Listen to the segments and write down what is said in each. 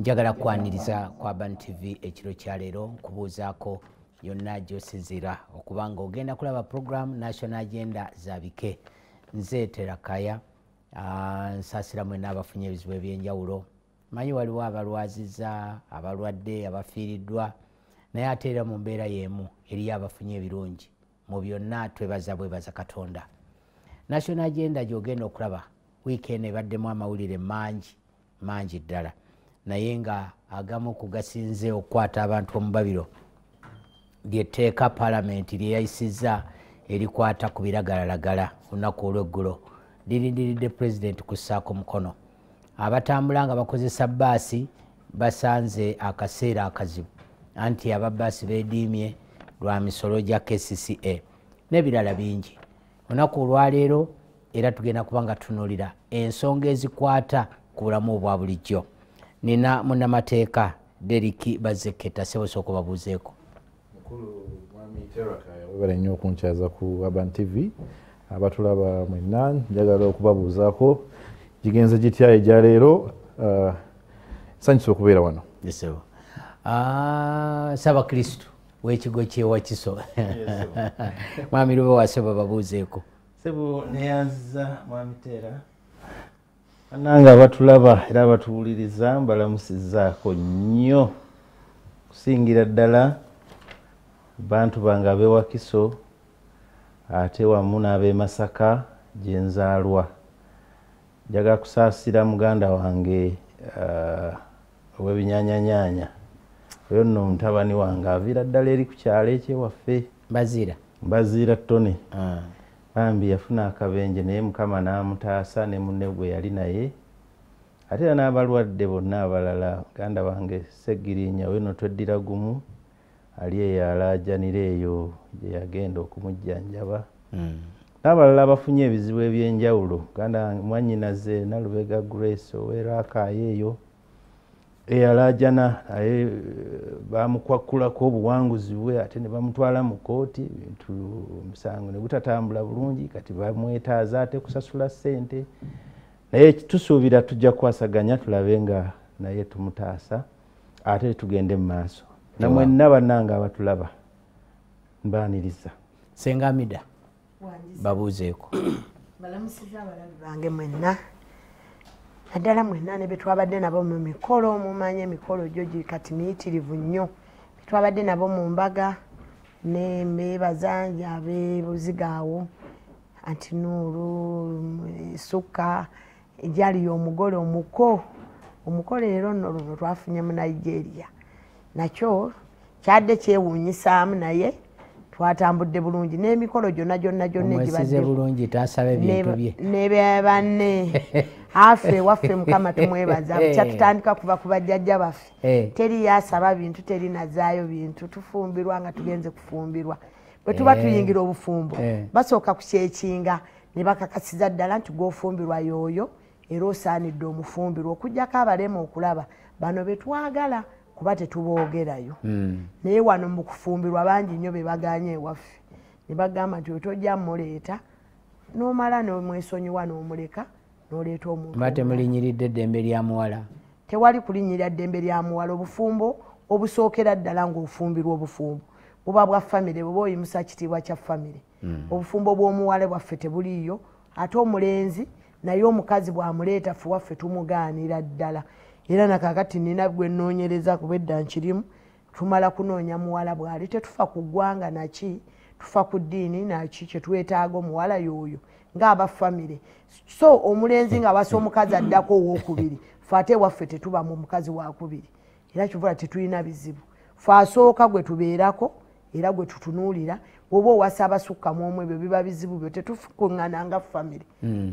Njagala kwaniriza kwa Urban TV ekiro kya leero nkubuuzaako yonna gy'osinziira okubanga ogenda kulaba program National Agenda zabike. Nze Terakaya nsaasira mwenna abafunye ebizibu ebyenjawulo. Manyi waliwo abalwaziza, abalwadde, abafiiriddwa, naye ate era mu mbeera y'emu eriyo abafunye ebirungi. Mu byonna twebaza bwebaza Katonda. National Agenda gy'ogenda okulaba wiikendi ebaddemu amawulire mangi ddala, naye nga agamu kugasinze okukwata abantu omubabiro lyetteeka Paalamenti lye yayisizza erikwata ku biragalalagala olunaku olw'eggulo lirindiridde Pulezidenti kussaako mukono. Abatambula nga bakozesa bbaasi basanze akaseera akazibu, anti ababbaasi beediimye lwa misolo gya KCCA n'ebirala bingi. Olunaku olwaleero era tugenda kuba nga tutunuulira ensonga ezikwata ku bulamu obwa bulijjo. Nina munnamateeka Derrick Bazeketa sebosoka babuuzeeko. Mukulu Mwami Terakaya webale nnyo okunkyaza ku Urban TV. Abatulaba mwenna njagala okubabuuzaako gigenze gitya ejja leero. Nsanyusa okubeera wano. Yesebo. Saba Kristo w'ekigo ky'Ewakiso. Mwami Lube waseba babuuzeeko. Sebo neyanziza Mwami Tera. Ananga abatulaba era abatuwuliriza mbalamusizzaako nnyo kusingira ddala bantu bange ab'Ewakiso ate wamu n'ab'e Masaka gye nzaalwa. Njagala kusaasira muganda wange ow'ebinyaanyanyaanya oyo nno omutabani wange aviira ddala eri ku kyalo ekyewaffe. Mbaziira Tone. Bambi yafuna akabenje naye Mukama n'amutaasa ne munne gwe yali naye. Ate era n'abalwadde bonna abalala muganda wange Segirinya we no tweddira gumu ali eyo alaajanira eyo gye yagenda okumujjanjaba. N'abalala abafunye ebizibu ebyenjawulo muganda mwannyinaze Nalubega Grace ow'Eraakaayo eyo eyalaajana naye bamukwakulako obuwanguzi bwe ate ne bamutwala mu kooti bintu omusango ne gutatambula bulungi kati bamwetaaza ate kusasula ssente naye tusuubira tujja kukwasaganya tulabe nga naye tumutaasa ate tugende mu maaso. Namwenna bannanga abatulaba mbaaniriza. Senga Amida babuuzeeko. Balamusiza abalabi bange mwenna naddala mwenna ne betwabadde nabo mu mikolo mumanye emikolo gyo kati miyitirivu nnyo betwabadde nabo mu mbaga ne mbeebaza ab'Ebuzigaawo Antinuuru Sukka ejali omugole omuko leero nno luno twafunye mu Nigeria nakyo kyadde kyewuunyisaamu naye twatambudde bulungi n'emikolo gyonna egibadde bulungi taasaba ebintu bye ne banne afe waffe Mukama tumwebaza kyatutandika kuva ku bajjajja baffe teri yasaba bintu teri nazaayo bintu tufumbirwa nga tugenze kufumbirwa bwe tuba tuyingira obufumbo basooka kukyekinga ne bakakasiza ddala nti gw'ofumbirwa y'oyo era osaanidde omufumbirwa okugyako abalema okulaba bano betwagala kuba tetuboogerayo. Naye wano mu kufumbirwa bangi nnyo be baganye ewaffe ne bagamba nti otojja muleeta n'omala n'omwesonyiwa n'omuleka n'oleeta omuntu. Mba temulinyiridde eddembe lya muwala? Tewali kulinyirira ddembe lya muwala. Obufumbo obusookera ddala ng'ofumbirwa obufumbo buba bwa famire buba oyimusa kitiibwa kya famire. Obufumbo bw'omuwala bwaffe tebuliiyo ate omulenzi naye omukazi bw'amuleeta ffe waffe tumugaanira ddala. Era nakakati nina gwe nnoonyereza kuba edda nkirimu tumala kunoonya muwala bw'ali tetufa ku ggwanga naki tufa ku ddiini naki kye twetaaga omuwala y'oyo ng'aba famire. So omulenzi nga basa omukazi addako owookubiri ffe ate waffe tetuba mu mukazi wakubiri era kivula tetulina bizibu. Ffe asooka gwe tubeerako era gwe tutunuulira oba owasa abasukkamu omu ebyo biba bizibu byo tetufukuŋŋana nga famire.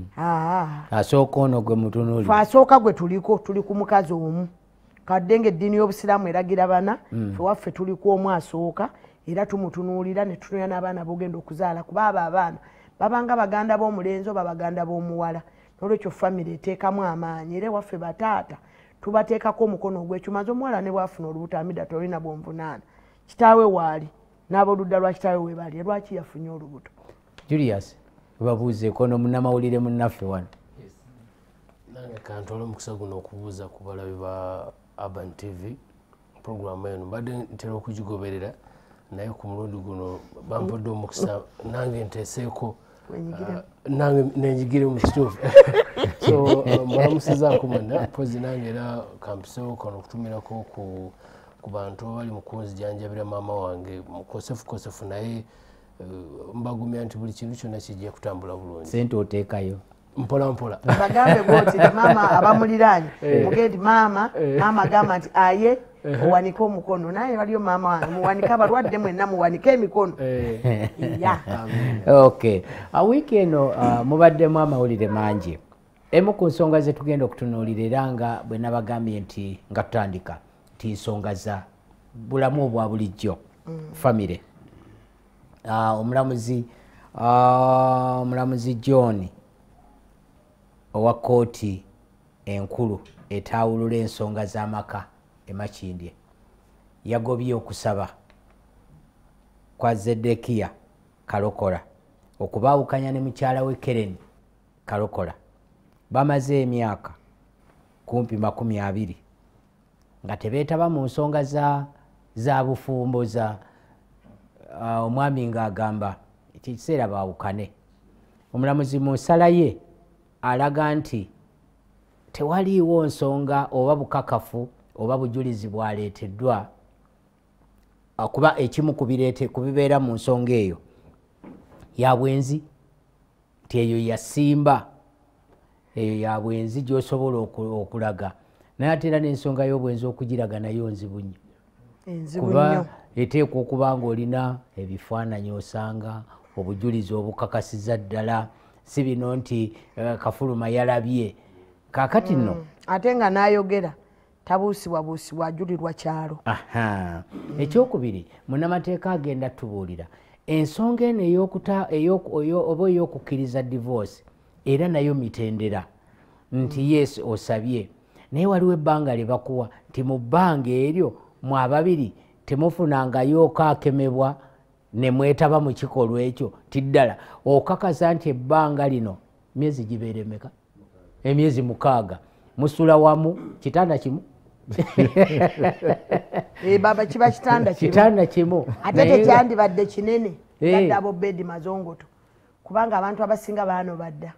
Asooka ono gwe mutunuulira? Ffe asooka gwe tuliko tuli ku mukazi omu kadde ng'eddiini y'Obusiraamu eragira bana ffe waffe tuli ku omu asooka era tumutunuulira ne tutunuulira n'abaana b'ogenda okuzaala kuba abo abaana babanga baganda b'omulenzi oba baganda b'omuwala. N'olwekyo famire eteekamu amaanyi era waffe bataata tubateekako omukono ogw'ekyuma omuwala ne bwafuna olubuto Amida tolina bwonvunaana kitaawe waali n'aboludda lwa kitaawe we bali lwaki yafunye olubuto. Julius babuuzeeko n'omunnamawulire munnaffe wano. Nange kantole omukisa guno okubuuza ku balabi ba Urban TV programu eno mbadde ntera okugigoberera naye ku mulundi guno bampadde omukisa nange nteeseeko nange nenjigire mu kituufu so mbalamusizaako mwena mpozi nange era kampisewo kano okutumirako ku bantu abali mu kunzijanjabira maama wange mukosefu naye mbagumya nti buli kintu kyonna kijja kutambula bulungi. Sente oteekayo mpola bagambe bwoti maama abamuliraanye mugende maama agamba nti aye owanika omukono naye waliyo maama wange muwanika abalwadde mwenna muwanika emikono. Okay, wiiki eno mubaddemu amawulire mangi. Emu ku nsonga ze tugenda okutunuulira era nga bwe nabagambye nti nga tutandika nti nsonga za bulamu obwa bulijjo famire. Omulamuzi John owa kkooti enkulu etawulula ensonga z'amaka e Makindye yagobye okusaba kwa Zedekiya Kalokola okubaawukanya ne mukyala we Keren Kalokola. Bamaze emyaka kumpi 20 nga tebeetaba mu nsonga za bufumbo za omwami ng'agamba ekiseera baawukane. Omulamuzi mu nsala ye alaga nti tewaliiwo nsonga oba bukakafu oba bujulizi bwaleeteddwa kuba ekimu kubibeera mu nsonga eyo ya bwenzi nti eyo yasimba eyo ya bwenzi gy'osobola okulaga naye ate era n'ensonga y'obwenzi okugiraga nayo nzibu nnyo kuba eteekwa okuba ng'olina ebifaananyi osanga obujulizi obukakasiza ddala si bino nti Kafuluma yalabye kaakati nno ate nga n'ayogera tabuusibwabuusibwa ajulirwa kyalo. Ekyokubiri munnamateeka agenda tubuulira ensonga eno oba ey'okukkiriza divorce era nayo mitendera nti yes osabye naye waliwo ebbanga lye bakuwa nti mu bbanga eryo mu ababiri temufunangayo okakemebwa ne mwetaba mu kikolwa ekyo tiddala okakasa nti ebbanga lino myezi gibeera emeka emyezi 6 musula wamu kitanda kimu baba kiba kitanda kimu ate tekyandibadde kinene badde abo bedi mazongoto kubanga abantu abasinga baano badda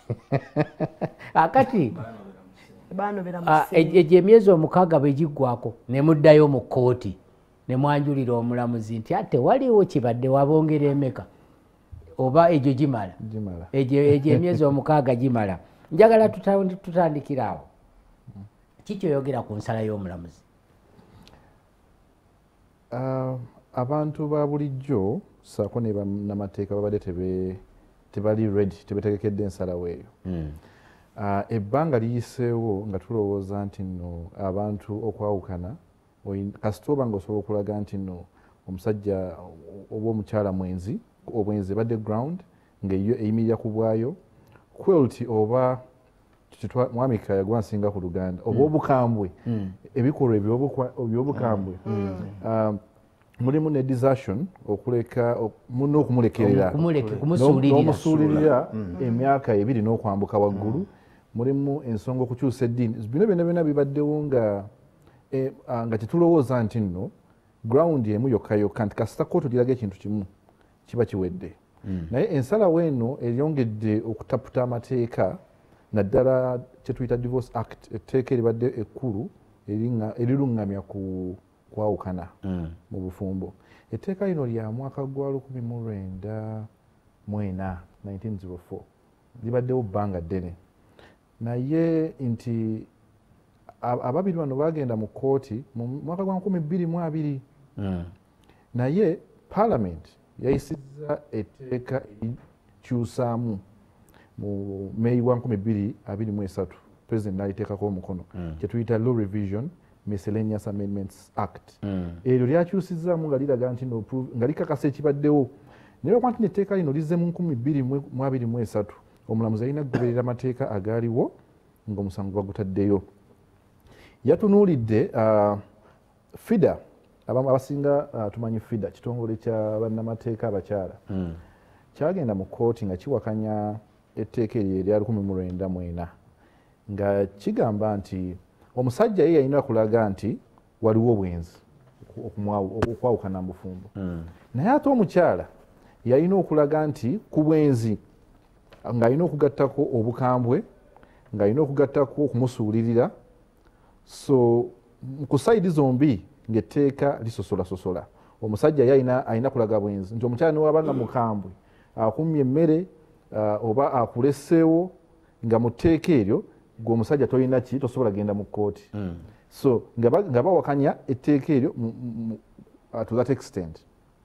akati egyo emyezi 6 bwe giggwako ne muddayo mu kkooti ne mwanjulira omulamuzi nti ate waliwo kibadde wabongera emeka oba egyo gimala egyo emyezi 6 gimala. Njagala tutandikira awo kikyoyogera ku nsala y'omulamuzi. Abantu ba bulijjo saako ne bannamateeka babadde tebali ready tebetegekedde ensalawo eyo. Ebbanga liyiseewo nga tulowooza nti nno abantu okwawukana kasita oba nga osobola okulaga nti nno omusajja oba omukyala obwenzi badde ground ng'eyo eyimirira ku bwayo cruelty oba mwami Kaya gwansinga ku Luganda oba obukambwe ebikolwa ebyobukambwe mulimu ne desertion okuleka muno okumulekerera n'omusuulirira emyaka 2 n'okwambuka waggulu. Mulimu ensonga okukyusa eddiini bino byonna bibaddewo nga tetulowooza nti nno ground emu yokka nti kasita kkooti ogiraga ekintu kimu kiba kiwedde. Naye ensalawo eno eryongedde okutaputa amateeka naddala kyetuyita Divorce Act etteeka eribadde ekkulu eriruŋŋamya ku kwawukana mu bufumbo. Etteeka lino lya mwaka gwa 1904 1904 libaddewo bbanga ddene naye nti ababiri bano bagenda mu kkooti mu mwaka gwa 2022 naye Parliament yayisizza etteeka erikyusaamu mu May 2023 President n'aliteekako omukono kyetuyita Law Revision Miscellaneous Amendments Act. Eryo lyakyusizaamu nga liraga nti nga likakasa ekibaddewo naye lwakuba nti etteeka lino lizze mu 2023 omulamuzi alina kugoberera amateeka agaaliwo ng'omusango bagutaddeyo. Yatunuulidde FIDA abasinga tumanyi FIDA kitongole kya bannamateeka abakyala kyagenda mu kkooti nga kiwakanya etteeka eryo erya 1904 nga kigamba nti omusajja ye yalina kulaga nti waliwo obwenzi okwawukana mu bufumbo naye ate omukyala yalina okulaga nti ku bwenzi ng'alina okugattako obukambwe ng'alina okugattako okumusuulirira so ku sayidi zombi ng'etteeka lisosola omusajja ye alina kulaga bwenzi nti omukyala niwabanga mukambwe akumye emmere oba akuleseewo nga mu tteeka eryo gwe omusajja tolina ki tosobola genda mu kkooti so nga bawakanya etteeka eryo to that extent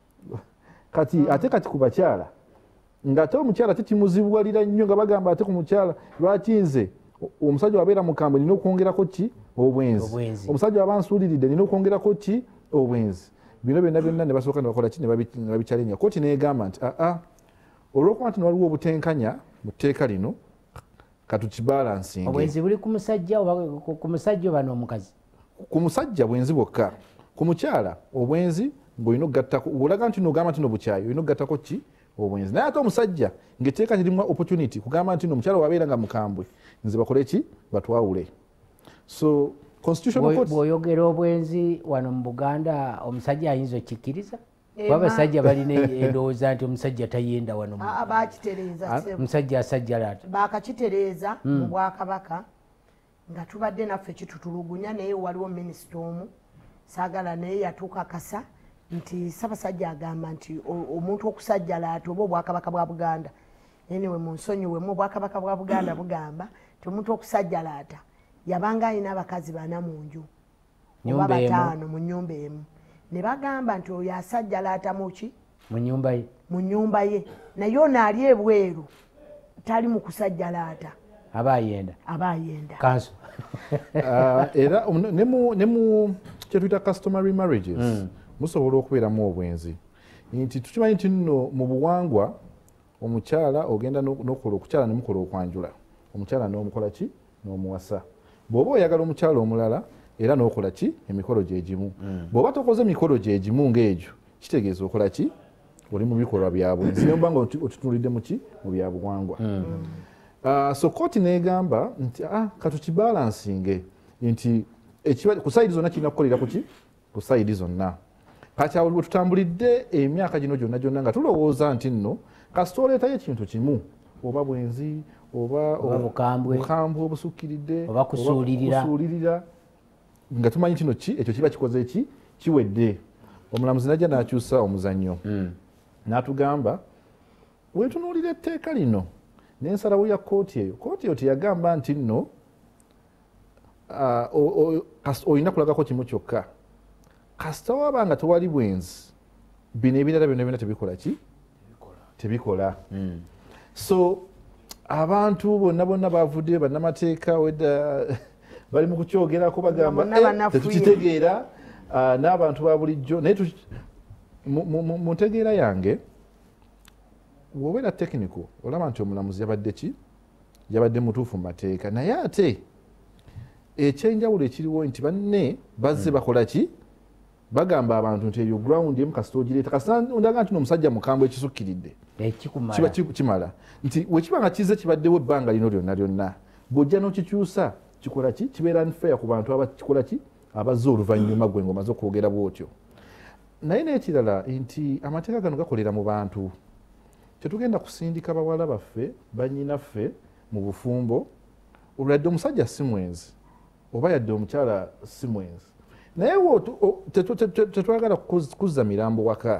ate kati ku bakyala ng'ate omukyala tekimuzibwalira nnyo nga bagamba ate ku mukyala lwaki nze omusajja wabeera mukambwe nina okwongerako ki obwenzi omusajja waba nsuuliridde nina okwongerako ki obwenzi bino byonna ne basooka ne bakola ki ne babikyalenya kooti negamba nti olw'okuba nti waliwo obutenkanya mu tteeka lino katukibalansinge obwenzi buli ku musajja oba n'omukazi ku musajja bwenzi bwokka ku mukyala obwenzi ng'olina okugattako olaga nti nogamba nti no bukyayi olina okugattako ki obwenzi naye ate omusajja ng'etteeka lirimu opportunity kugamba nti omukyala wabeera nga mukambwe nze bakole ki batwawule so constitutional court bw'oyogera obwenzi wano mu Buganda omusajja ayinza okukikkiriza kuba abasajja balina endowooza nti omusajja tayenda wano bakitereeza omusajja asajjalaata bakakitereeza mu Bwakabaka nga tubadde naffe kitutulugunya naye waliwo minisita omu saagala naye yatuukakasa nti Ssaabasajja agamba nti omuntu okusajjalaata oba Obwakabaka bwa Buganda anyway mu nsonyiwemu Obwakabaka bwa Buganda bugamba nti omuntu okusajjalaata yabanga alina abakazi 4 mu nju oba 5 mu nnyumba emu ne bagamba nti oyo asajjalaata muki mu nyumba ye naye ono ali ebweru tali mu kusajjalaata aba ayenda kanso era ne mu kyetuyita customary marriages musobola okubeeramu obwenzi nti tukimanyi nti nno mu buwangwa omukyala ogenda n'okukola okukyala nemukola okwanjula omukyala n'omukola ki n'omuwasa bw'oba oyagala omukyala omulala era n'okola ki emikolo gyegimu bw'oba tokoze emikolo gyegimu ng'egyo kitegeeza okola ki oli mu bikolwa byabwenzi nobanga nga otutuulidde muki mu byabuwangwa so kooti negamba nti katukibalansinge nti ku sayidi zonna kirina kukolera kuki ku sayidi zonna kati awo bwetutambulidde emyaka gino gyonna nga tulowooza nti nno kasita oleetayo ekintu kimu oba bwenzi oba bukambwe obusukkiridde oba kusuulirira nga tumanyi kino ekyo kiba kikoze ki kiwedde omulamuzi najja n'akyusa omuzannyo n'atugamba wetunuulira etteeka lino n'ensalawo ya kooti eyo teyagamba nti nno olina kulagako kimu kyokka kasita waba nga tewali bwenzi bino ebirala byonna tebikola ki tebikola so abantu bonna bavudde bannamateeka wedda bali mu kukyogerako bagamba tetukitegeera n'abantu ba bulijjo naye mu ntegeera yange bw'obeera technical olaba nti omulamuzi yabadde ki yabadde mutuufu mu mateeka naye ate ekyenjawulo ekiriwo nti banne bazze bakola ki bagamba abantu nti eyo ground emu kasita ogireeta kasita ndaga nti n'omusajja mukambwe ekisukkiridde kiba kimala nti wekiba nga kize kibaddewo ebbanga lino lyonna bw'ojja n'okikyusa kikola ki kibeera unfair ku bantu abakikola ki abazze oluvannyuma gwe ng'omaze okwogera bw'otyo naye n'ekirala nti amateeka gano gakolera mu bantu tetugenda kusindika bawala baffe bannyinaffe mu bufumbo olwadde omusajja si mwenzi oba yadde omukyala si mwenzi naye tetwagala kuzza mirambo waka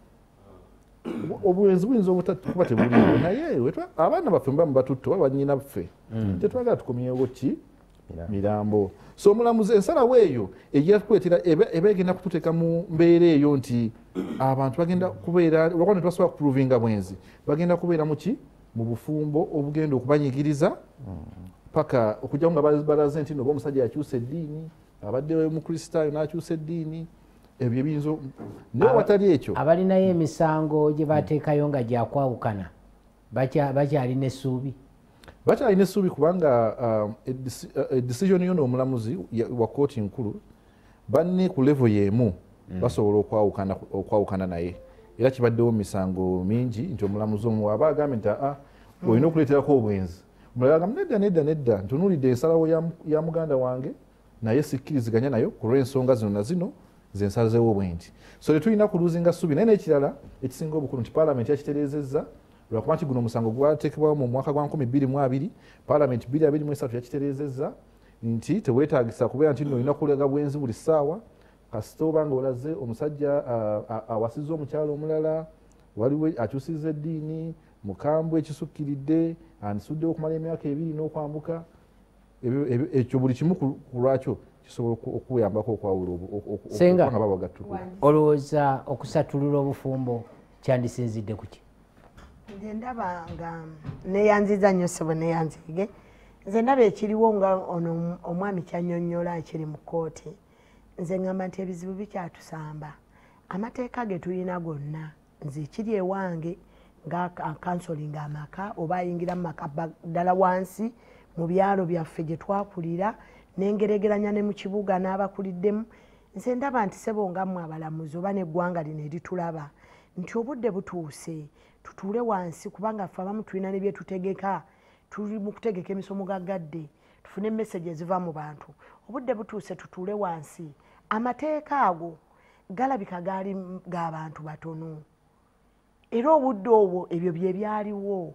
obwenzi buyinza kuba tebuliwo naye abaana baffe mbamu batutto oba bannyinaffe tetwagala tukomyewo ki mirambo so omulamuzi ensalawo eyo ejja kuleetera eba egenda kututeeka mu mbeera eyo nti abantu bagenda kubeera olwakuba tebasobola kupuruvinga bwenzi bagenda kubeera muki mu bufumbo obugenda okubanyigiriza paka okujjamu nga balaze nti noba omusajja yakyusa eddiini abadde mukristaayo n'akyusa eddiini ebyo ebiyinza naye watali ekyo abalinayo emisango gye bateekayo nga gyakwawukana bakyalina essuubi bakyalina essuubi kubanga decision yo n'omulamuzi wa kooti nkulu banne ku level y'emu basobola okwawukana naye era kibaddewo misango mingi nti omulamuzi omu aba agambye nti olina okuleeterako obwenzi omulala agamba nedda ntunuulidde ensalawo ya muganda wange naye sikkiriziganya nayo ku lw'ensonga zino na zino zensazeewo bwe nti so tetulina kuluzinga ssuubi naye n'ekirala ekisinga obukulu nti paalamenti yakitereezezza lwakuba nti guno omusango gwateekebwawo mu mwaka gwa 2022 paalamenti 2023 yakitereezezza nti teweetaagisa kubeera nti nno olina kulega bwenzi buli ssaawa kasita oba nga olaze omusajja awasizza omukyalo omulala waliwo akyusizza eddiini mukambwe ekisukkiridde andisuddewo okumala emyaka 2 n'okwambuka ekyo buli kimu ku lwakyo kisobola okuyambako okwawula nga babagattuka olowooza okusatulula obufumbo kyandisinzidde ku ki? nze ndaba nga neyanziza nnyo ssebo neyanzige nze ndaba ekiriwo nga ono omwami kyannyonnyola ekiri mu kkooti nze ngamba nti ebizibu bikyatusamba amateeka ge tulina gonna nze ekiri ewange nga kansolinga amaka oba ayingira mu maka ddala wansi mu byalo byaffe gye twakulira nengeregeranya ne mu kibuga n'abakuliddemu nze ndaba nti sebo nga mmwe abalamuzi oba n'eggwanga lino eritulaba nti obudde butuuse tutuule wansi kubanga ffe abamu tulina ne bye tutegeka tuli mu kutegeka emisomo gagadde tufune message eziva mu bantu obudde butuuse tutuule wansi amateeka ago galabika gaali g'abantu batono era obudde obwo ebyo bye byaliwo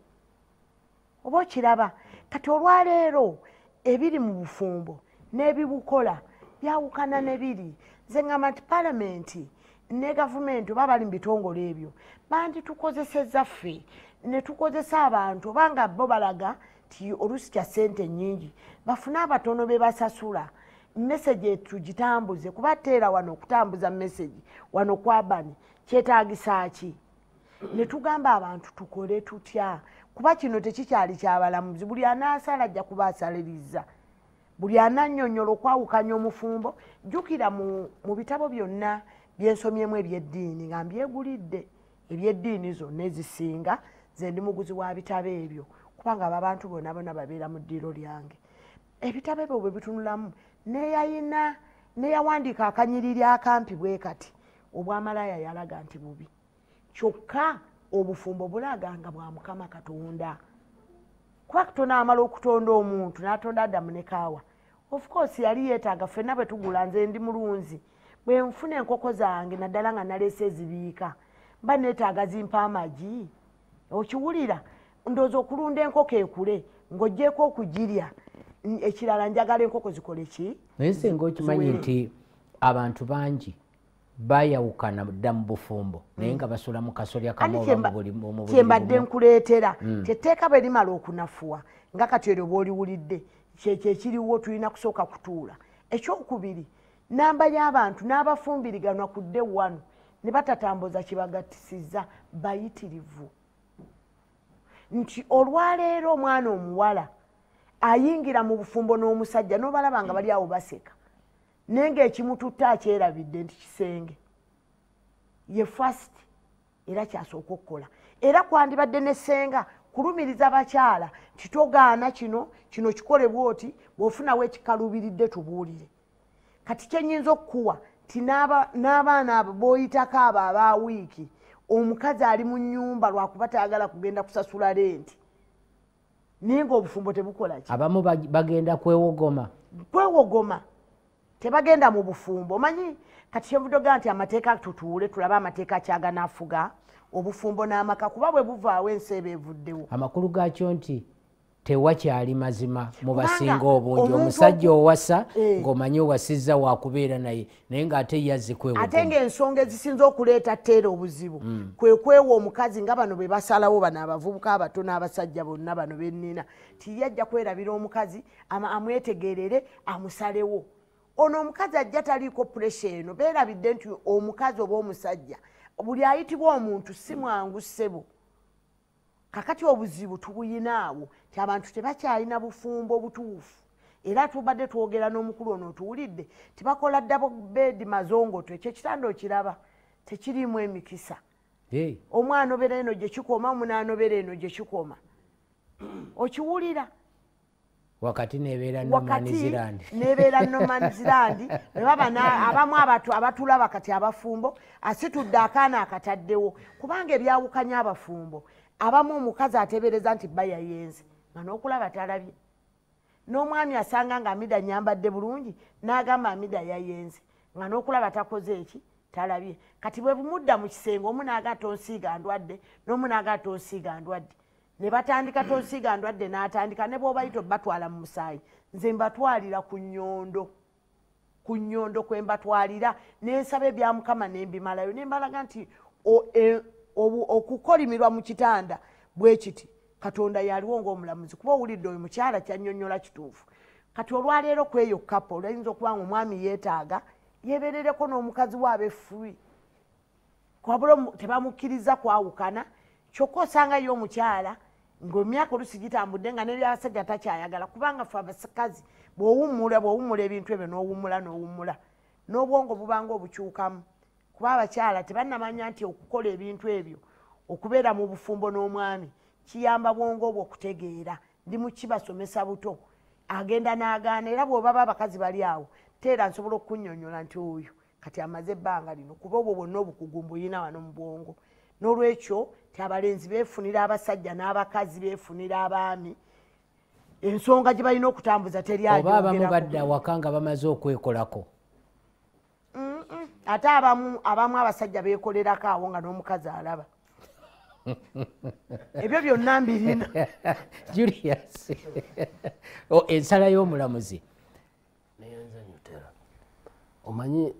oba okiraba kati olwaleero ebiri mu bufumbo n'ebibukola byawukana ne biri nze ngamba nti paalamenti ne gavumenti oba bali mu bitongole ebyo bandi tukozesezza ffe ne tukozesa abantu obanga bo balaga ti oluusi kya ssente nnyingi bafune abatono be basasula message tugitambuze kuba teera wano okutambuza message wano kwabani kyetaagisa ki ne tugamba abantu tukole tutya kuba kino tekikyali kyabalamuzi buli anaasala ajja kuba asaliriza buli anannyonnyola okwawukanya omufumbo jjukira mu bitabo byonna byensomyemu ebyeddiini nga mbyegulidde ebyeddiini zonna ezisinga nze ndi muguzi wa bitabo ebyo kubanga abantu bonna babeera mu ddiiro lyange ebitabo ebyo bwe bitunulamu neyayina neyawandiika akanyiriri akampi bwe kati obwamalaya yalaga nti bubi kyokka obufumbo bulaga nga bwa Mukama Katonda kuba Katonda amala okutonda omuntu n'atonda Adamu ne Kaawa of course yali yeetaaga ffenna bwe tugula nze ndi mulunzi bwe nfuna enkoko zange naddala nga naleese ezibiika mba neetaaga zimpa amagi okiwulira ndowooza okulunda enkoko ekule ng'oggyeko okugirya ekirala njagala enkoko zikole ki naye singa okimanyi nti abantu bangi bayawukana dda mu bufumbo naye nga basula mu kasolya kamu kyembadde nkuleetera tetteeka bwe limala okunafuwa nga kati eryo bw'oliwulidde kyekyo ekiriwo tulina kusooka kutuula ekyokubiri namba y'abantu n'abafumbiriganwa ku dde wano ne batatambuza kibagattisiza bayitirivu nti olwaleero omwana omuwala ayingira mu bufumbo n'omusajja n'obalaba nga bali awo baseka naye ng'ekimututta akyerabidde nti kisenge ye first era kyasooka okukola era kwandibadde n'essenga kulumiriza abakyala nti togaana kino kikole bwoti bw'ofunawo ekikaluubiridde tubuulire kati kyenyinza okukuwa ti n'abaana abo b'oyitako abo aba wiiki omukazi ali mu nnyumba lwakuba tayagala kugenda kusasula lenti naye ng'obufumbo tebukola ki abamu bagenda kwewogoma tebagenda mu bufumbo omanyi kati kyevudoga nti amateeka tutuule tulabe amateeka kyaganaafuga obufumbo n'amaka kuba bwe buvaawo ensi eba evuddewo amakulu gaakyo nti tewakyali mazima mu basinga obungi omusajja owasa ng'omanyi owasizza wakubeera naye ng'ate yazze kwewogoma ate ng'ensonga ezisinza okuleeta tteera obuzibu kwe kwewa omukazi nga bano be basalawo bano abavubuka abato n'abasajja bonna bano bennina tiyajja kwerabira omukazi amwetegerere amusalewo ono omukazi ajja taliiko puresha eno beerabidde nti omukazi oba omusajja buli ayitibwa omuntu si mwangu ssebo kakati obuzibu tubuyinaawo ti abantu tebakyalina bufumbo butuufu era tubadde twogera n'omukulu ono otuwulidde tibakola ddabo beedi mazongoto ekyo ekitanda okiraba tekirimu emikisa omwana obera eno gye kikoma omunaana obera eno gye kikoma okiwulira wakati nebeera nomanizirandi abamu abatulaba kati abafumbo asitudde akaana akataddewo kubanga ebyawukanya abafumbo abamu omukazi atebereza nti bba yayenze nga n'okulaba talabye n'omwami asanga nga Amida nyambadde bulungi n'agamba Amida yayenze nga n'okulaba takoze eki talabye kati bwe bumudda mu kisenge omu n'aga tonsiiga ndwadde n'omu n'aga tonsiiga ndwadde ne batandika tonsiiga ndwadde n'atandika ne bw'obayita batwala mu musaayi nze mbatwalira ku nnyondo kwe mbatwalira n'ensaba ebya Mukama ne mbimalayo ne mbalaga nti okukolimirwa mu kitanda bwe kiti Katonda yaliwo ng'omulamuzi kuba owulidde oyo mukyala kyannyonnyola kituufu kati olwaleero kweyo kapo olayinza okuba nga omwami yeetaaga yeeberereko n'omukazi waabe free kwabula tebamukkiriza kwawukana kyokka osanga yo omukyala ng'emyaka olusi gitambudde nga n'ebyabasajja takyayagala kubanga fe abakazi bw'owummula ebintu ebyo n'owummula n'obwongo bubanga obukyukamu kuba abakyala tebannamanya nti okukola ebintu ebyo okubeera mu bufumbo n'omwami kiyamba bwongo obwo okutegeera ndi mu kibasomesa buto agenda n'agaana era bw'obaba abakazi bali awo teera nsobola okunnyonnyola nti oyo kati amaze ebbanga lino kuba obwo bwonna obukugu mbuyina wano mu bwongo n'olwekyo ti abalenzi beefunira abasajja n'abakazi beefunira abaami ensonga gye balina okutambuza oba abamu badde awaka nga bamaze okwekolako ate abamu abasajja beekolerako awo nga n'omukazi alaba ebyo byonna mbirina Julius ensala y'omulamuzi neyanzanyutera omanyi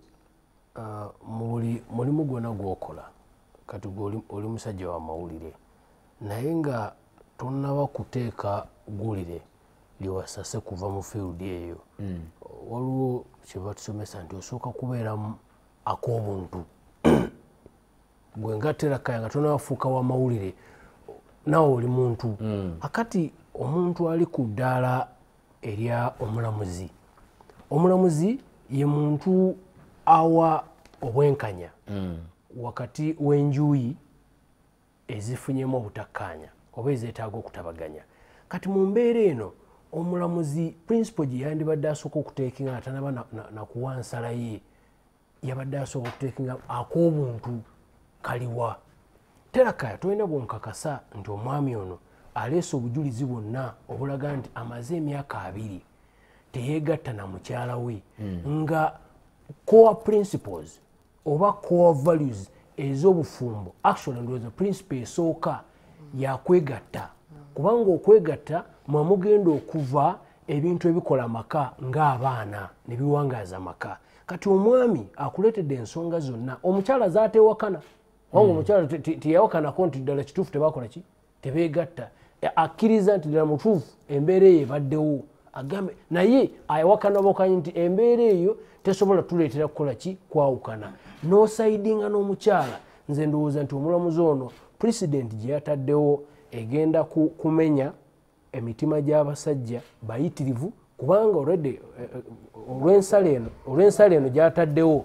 mulimu gwonna gwokola kati oli musajja wa mawulire naye nga tonnaba kuteeka gulire lyewasase kuva mu field eyo waliwo kyebatusomesa nti osooka kubeeramu ak'obuntu gwe nga Terakaya nga tonabafuuka wa mawulire nawe oli muntu akati omuntu ali ku ddaala erya omulamuzi ye muntu awa obwenkanya wakati w'enjuyi ezifunyemu obutakkaanya oba ezeetaaga okutabaganya kati mu mbeera eno omulamuzi principle gye yandibadde asooka okuteekinga atanaba nakuwa nsala ye yabadde asooka okuteekinga ak'obuntu kaliwa Terakaya tolina bwonkakasa nti omwami ono aleese obujulizi bwonna obulaga nti amaze emyaka 2 teyeegatta na mukyala we nga core principles oba core values ez'obufumbo actually ndowooza principle esooka yakwegatta kubanga okwegatta mwamugenda okuva ebintu ebikola maka ng'abaana ne biwangaaza maka kati omwami akuleetedde ensonga zonna omukyala zaatewakana wanga omukyala teyawakanako nti ddala kituufu tebakola ki tebeegatta akkiriza nti ddala mutuufu embeera eyo ebaddewo agambe naye ayawakana bokanyi nti embeera eyo tesobola tuleetera kukola ki kwawukana n'osayidinga n'omukyala nze ndowooza nti omulamuzi ono pulezidenti gye yataddewo egenda kumenya emitima gy'abasajja bayitirivu kubanga already olw'ensala eno gyataddewo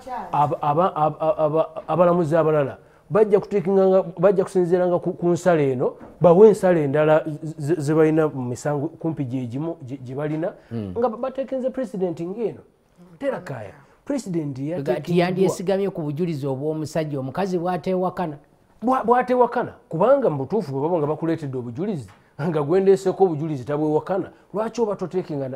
abalamuzi abalala bajja kusinziiranga ku nsala eno bawe ensala endala ze balina mu misango kumpi gyegimu gye balina nga bateekenze pulezidenti ng'eno Terakaya pulezidenti yandiyesigamye ku bujulizi obw'omusajja omukazi bwatewakana kubanga mu butuufu bwe baba nga bakuleetedde obujulizi nga gwendeeseko obujulizi tabwewakana lwaki oba toteekenga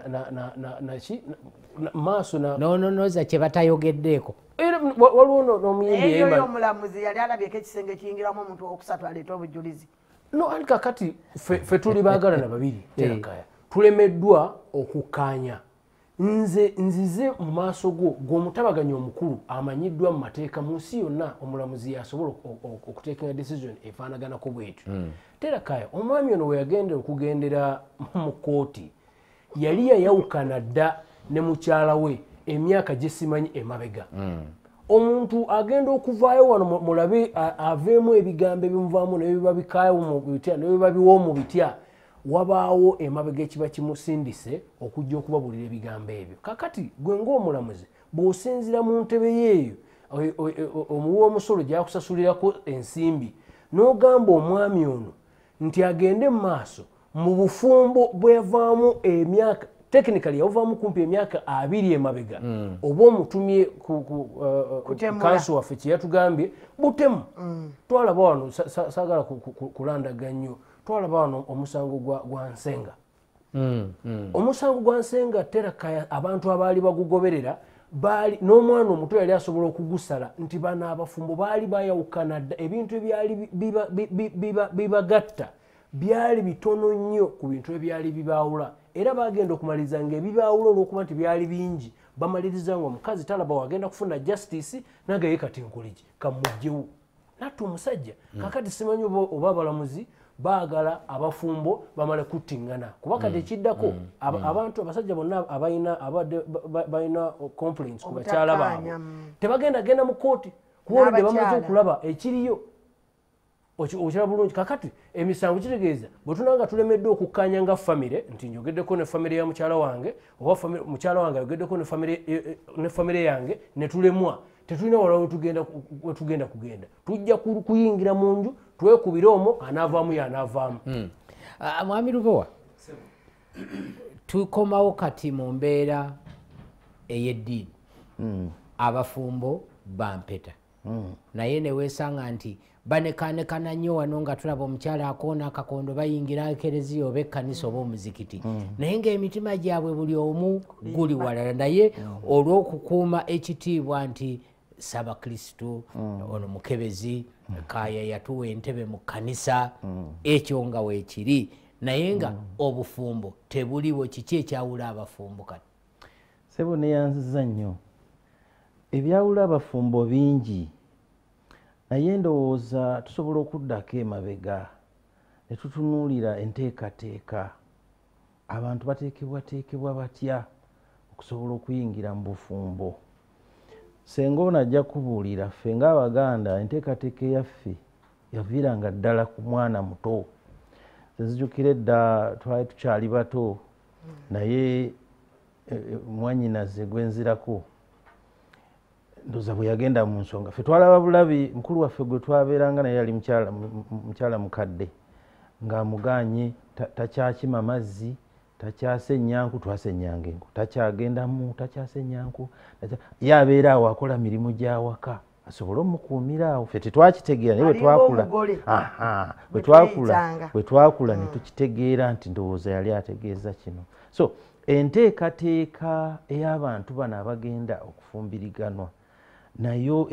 maaso nonoza kye batayogeddeeko waliwo n'omuyimbi omulamuzi yali alabyeko ekisenge kiyingiramu omuntu owokusatu aleeta obujulizi no ali kakati ffe tuli baagalana babiri Terakaya tulemeddwa okukkaanya nzize mu maaso gw'omutabaganya omukulu amanyiddwa mu mateeka mu nsi yonna omulamuzi yasobola okuteekenga decision efaanaganako bwetu Terakaya omwami ono we yagendera okugendera mu kooti yali yayawukana dda ne mukyala we emyaka gye simanyi emabega omuntu agenda okuvaayo wano mulabe aveemu ebigambo ebimuvaamu nebiba bikaayo mu bitya nebiba biwo mu bitya wabaawo emabega ekiba kimusindise okujja okubabuulira ebigambo ebyo kakati gwe ng'omulamuzi bw'osinzira mu ntebe yeeyo omuwa omusolo gyakusasulirako ensimbi n'ogamba omwami ono nti agende mu maaso mu bufumbo bwe yavaamu emyaka technically yavaamu kumpi emyaka 2 emabega oba omutumye kansi waffe kye yatugambye butemu twalaba wano saagala kulandaga nnyo twalaba wano omusango gwa Nsenga omusango gwa Nsenga Terakaya abantu abaali bagugoberera bali n'omwana omuto yali asobola okugusala nti bano abafumbo baali bayawukana dda ebintu ebyali bibagatta byali bitono nnyo ku bintu ebyali bibaawula era bagenda okumaliriza ng'ebibaawula olw'okuba nti byali bingi bamaliriza nga omukazi talaba wagenda kufuna justice nagaye kati nkoleki kamugjewo natta omusajja kakati simanyi oba abalamuzi baagala abafumbo bamale kuttingana kuba kati ekiddako abantu abasajja bonna balina complaints ku bakyala baabwe tebagenda mu kooti kuwolidde bamaze okulaba ekiriyo okiraba bulungi kakati emisango kitegeeza bwe tunanga tulemeddwe okukkanya nga famire nti njogeddeko ne famire ya mukyala wange oba mukyala wange ayogeddeko ne famire yange ne tulemwa tetulina wala wetugenda kugenda tujja kuyingira mu nju twekubire omwo anaavaamu y'anaavaamu. Mwami Lubowa tukomawo kati mu mbeera ey'eddiini abafumbo bampeta naye ne weesanga nti banekanekana nnyo wano nga tulaba omukyala akoona akakondo bayingira ekereziya oba ekkanisa oba omuzikiti naye ng'emitima gyabwe buli omu guli walala naye olw'okukuuma ekitiibwa nti Sabakristo ono mukebezi kaya yatuwa entebe mu kkanisa ekyo nga weekiri naye nga obufumbo tebuliwo kiki ekyawula abafumbo kati sebo neyanziza nnyo ebyawula abafumbo bingi naye ndowooza tusobola okuddako emabega ne tutunuulira enteekateeka abantu bateekebwateekebwa batya okusobola okuyingira mu bufumbo senga ono ajja kubuulira ffe ng'Abaganda enteekateeka eyaffe yaviiranga ddala ku mwana muto nzijukira edda twali tukyali bato naye mwanyinaze gwenzirako ndoza bwe yagenda mu nsonga ffe twalaba bulabi mukulu waffe gwe twabeeranga naye yali mukyala mukadde ng'amuganye takyakima mazzi takyase nnyanku twasenyanga enku takyagendamu takyase nnyanku yabeera awo akola mirimu gy'awaka asobole omukuumira awo ffe tetwakitegeera naye bwe twakula ne tukitegeera nti ndowooza yali ategeeza kino so enteekateeka ey'abantu bano abagenda okufumbiriganwa nayo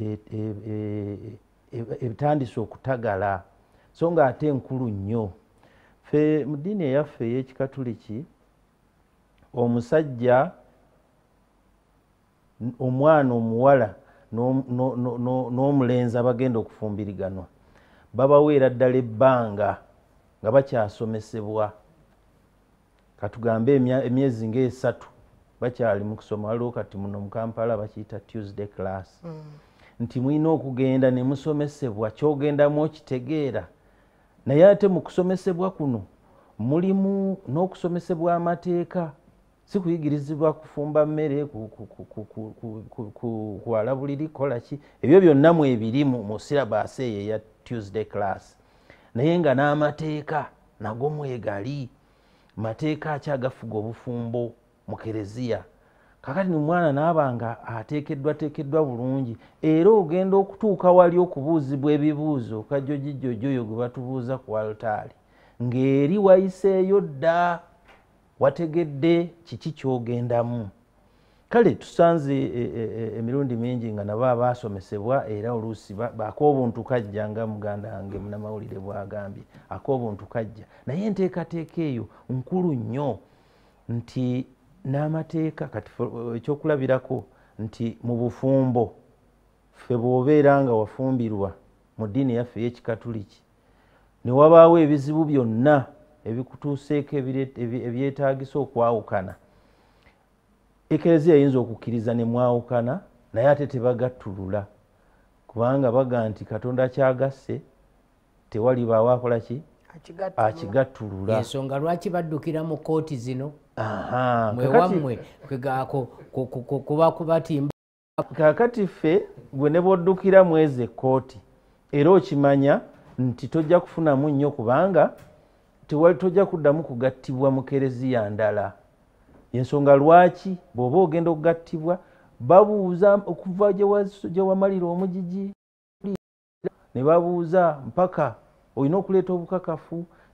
etandise okutagala so nga ate enkulu nnyo ffe mu ddiini eyaffe ey'ekikatuliki omusajja omwana omuwala n'omulenzi abagenda okufumbiriganwa babaweera ddala ebbanga nga bakyasomesebwa katugambe emyezi nga3 bakyali mu kusoma waliwo kati muno mu Kampala bakiyita Tuesday class nti mulina okugenda ne musomesebwa kyogendamu okitegeera naye ate mu kusomesebwa kuno mulimu n'okusomesebwa amateeka si kuyigirizibwa kufumba mmere kuwala buliri kola ki ebyo byonna mwebiri mu sirabaasi eyo eya Tuesday class naye nga n'amateeka nago mwegali mateeka akyagafuga obufumbo mu kereziya kakati omwana n'abanga ateekeddwa bulungi era ogenda okutuuka wali okubuuzibwa ebibuuzo kajjojijjojo gwe batubuuza ku altaali ng'eri wayiseeyo dda wategedde kiki kyogendamu kale tusanze emirundi mingi nga nabo abaasomesebwa era oluusi ak'obuntu kajja nga muganda wange munnamawulire bw'agambye ak'obuntu kajja naye enteekateeka eyo nkulu nnyo nti n'amateeka kati ekyokulabirako nti mu bufumbo ffe bw'obeera nga wafumbirwa mu ddiini yaffe ey'ekikatuliki ne wabaawo ebizibu byonna ebikutuuseeko ebyetaagisa okwawukana ekereziya eyinza okukkiriza ne mwawukana naye ate tebagattulula kubanga baga nti Katonda akyagasse tewalibaawo akola ki akigattulula ensonga lwaki baddukira mu kooti zino mwewammwe kuba kubatimba kakati ffe gwe ne bw'oddukira mweze kooti era okimanya nti tojja kufunamu nnyo kubanga tojja kuddamu kugattibwa mu kereziya ndala ensonga lwaki bw'oba ogenda okugattibwa babuuza okuva gye wamalira omugigi ne babuuza mpaka olina okuleeta obukakafu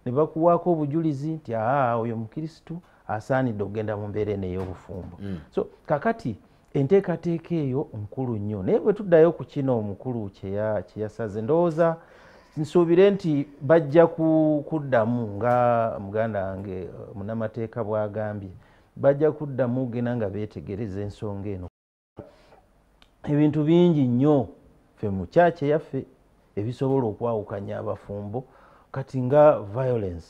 ne bakuwaako obujulizi nti oyo mukristu asaanidde okugenda mu mbeera eno ey'obufumbo. So kakati enteekateeka eyo nkulu nnyo, naye bwe tuddayo ku kino omukulu kye yasaze, ndowooza nsuubire nti bajja kuddamu nga muganda wange munnamateeka bw'agambye, bajja kuddamu gena nga beetegereza ensonga eno. Ebintu bingi nnyo ffe mu kyaki eyaffe ebisobola okwawukanya abafumbo, kati nga violence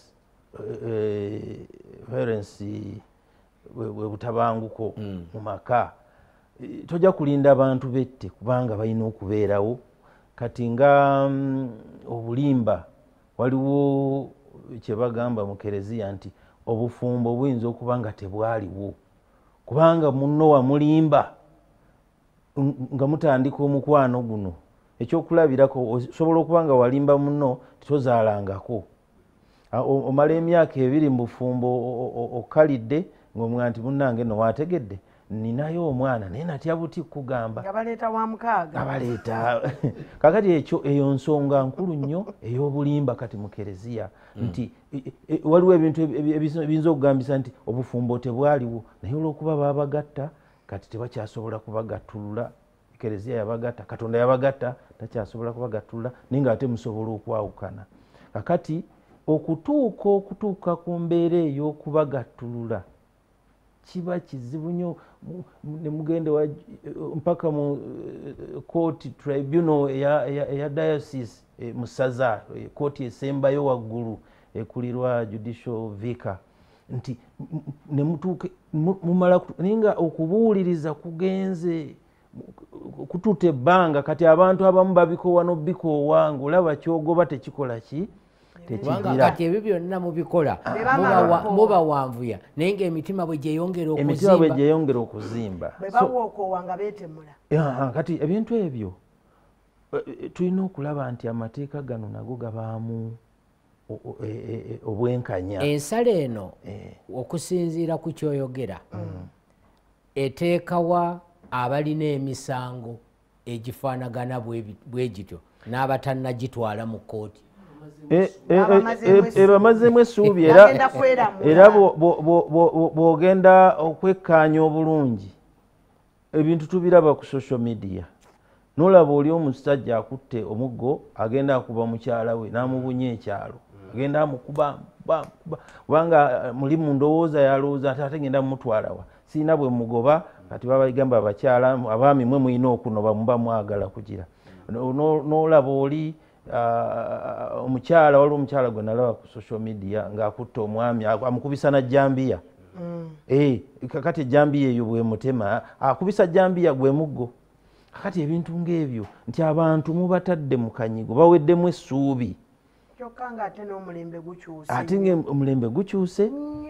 bwe butabanguko mu maka, tojja kulinda abantu bette kubanga balina okubeerawo. Kati nga obulimba, waliwo kye bagamba mu kereziya nti obufumbo buyinza okuba nga tebwaliwo kubanga munno wamulimba nga mutandika omukwano guno. Ekyokulabirako osobola okuba nga walimba munno titozaalangako, omala emyaka 2 mu bufumbo okalidde ng'omugamba nti munnange no wategedde ninayo omwana naye natya buti kugamba abaleeta wa mukaaga abaleeta. Kakati eyo nsonga nkulu nnyo ey'obulimba kati mu kereziya nti waliwo ebintu ebiyinza okugambisa nti obufumbo tebwaliwo, naye olw'okuba babagatta kati tebakyasobola kubagattulula. Kereziya yabagatta, Katonda yabagatta, takyasobola kubagattulula, naye ng'ate musobola okwawukana. Kakati okutuuka ku mbeera ey'okubagattulula kiba kizibu nnyo. Ne mugende mpaka mu court tribunal eya diocese mu ssaza, kooti esembayo waggulu ekulirwa judicial vicar, nti ne mutuuke mumala naye nga okubuuliriza kugenze kutuuta ebbanga. Kati abantu abamu babikoowa n'obbikoowa ng'olaba kyogoba tekikola ki tekigira. Kati ebyo byonna mubikola muba wanvuya naye ng'emitima bwe gyeyongera okuzimba bwe bawokoowa nga beetemula. Kati ebintu ebyo tulina okulaba nti amateeka gano nago gabaamu obwenkanya. Ensala eno okusinziira ku kyoyogera eteekawa abalina emisango egifaanagana bwe gityo n'abatannagitwala mu kkooti. Bamazeemu essuubi era bw'ogenda okwekkaanya obulungi ebintu tubiraba ku social media. N'olaba oli omusajja akutte omuggo agenda akuba mukyala we n'amubunya ekyalo, agenda amukuba kubanga muli mu ndowooza yalowooza ate ngenda mumutwalawa siina bwe mugoba. Kati babagamba abakyala abaami mwe mulina okunoba muba mwagala kugira. N'olaba oli omukyala, waliwo omukyala gwe nalaba ku social media ng'akutte omwami amukubisa na jambiya. Kakati ejambiya eyo bwe mutema akubisa jambiya gwe muggo. Kakati ebintu ng'ebyo nti abantu mubatadde mu kanyigo baweddemu essuubi. Kyokka ng'ate n'omulembe gukyuse. Ate ng'omulembe gukyuse.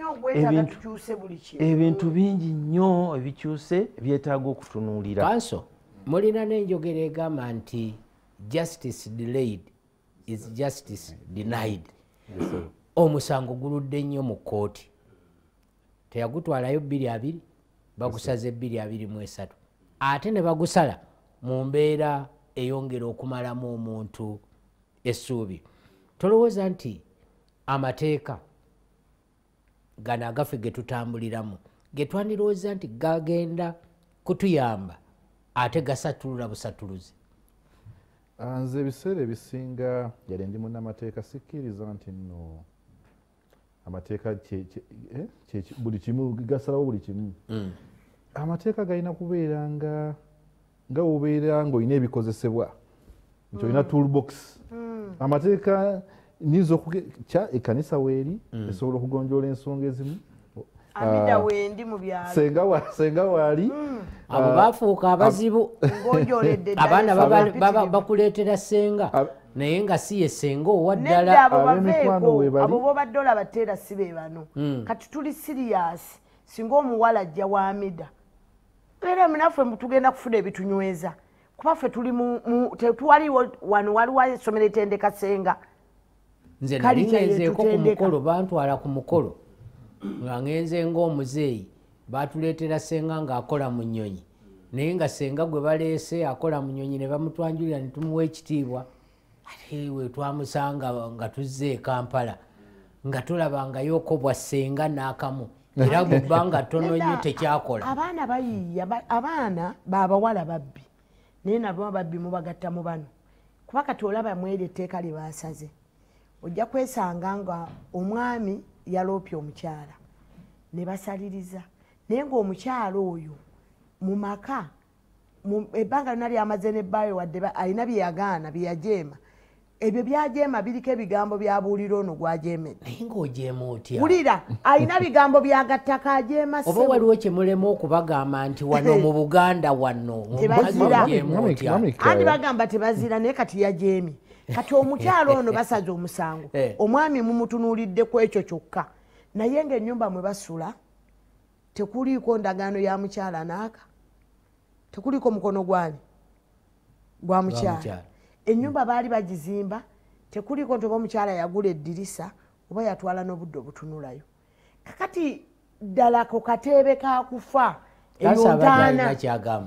Ebintu bingi nnyo ebikyuse byetaaga okutunuulira. Kanso mulina n'enjogera egamba nti justice delayed is justice denied. Omusango guludde nnyo mu kkooti, teyagutwalayo 2-2 bagusaze 2-23 ate ne bagusala mu mbeera eyongera okumalamu omuntu essuubi. Tolowooza nti amateeka gano agaffe ge tutambuliramu ge twandirowooza nti gagenda kutuyamba ate gasatulula busatuluzi? Nze ebiseera ebisinga yali ndi munnamateeka sikkiriza nti nno amateeka buli kimu gasalawo buli kimu. Amateeka galina kubeera nga obeera ng'olina ebikozesebwa nti olina toolbox. Amateeka nizo okukya ekkanisa weeri esobola okugonjoola ensonga ezimu. Amida wendi mu byalo senga waali abo bafuuka abazibu. Abaana bakuleetera senga naye nga si ye senga owa ddala. Abo bobadde olabadde era si be bano. Kati tuli siriyasi singa omuwala ajja wa Amida era munaffe tugenda kufuna ebitunyweza kuba ffe tuli tetuwaliwo wano waliwo essomero etendeka senga. Nze nali ngenzeeko ku mukolo, bantwala ku mukolo nga ngenze ng'omuzeeyi, batuleetera senga ng'akola mu nnyonyi naye nga senga gwe baleese akola mu nnyonyi ne bamutwanjulira ne tumuwa ekitiibwa. Ate we twamusanga nga tuzze e Kampala nga tulabangayo ko bwasenga n'akamu era mu bbanga ttono nnyo tekyakola. Abaana bayiiya, abaana baabawala babbi naye nabo babbi mubagatta mu bano kuba kati olaba mweri etteeka lye baasaze ojja kwesanga nga omwami yaloopye omukyala ne basaliriza naye ng'omukyala oyo mu maka ebbanga lyonna lyamaze n'ebbaayo wadde alina bye yagaana bye yajeema ebyo byajeema biriko ebigambo byabuulira ono gwajeemedde naye ng'ojeema otya wulira alina bigambo byagattaka ajeema oba waliwo kyemulema okubagamba nti wano mu Buganda wano andi bagamba tebazira naye kati yajeemi kati omukyalo ono basaze omusango omwami mumutunuulidde ku ekyo kyokka naye ng'ennyumba mwe basula tekuliiko ndagaano ya mukyala naaka tekuliiko mukono gwani gwa mukyala ennyumba baali bagizimba tekuliiko nti oba omukyala yagula eddirisa oba yatwala n'obudde obutunulayo kakati ddala ko kateebe kakufa eyo ntaana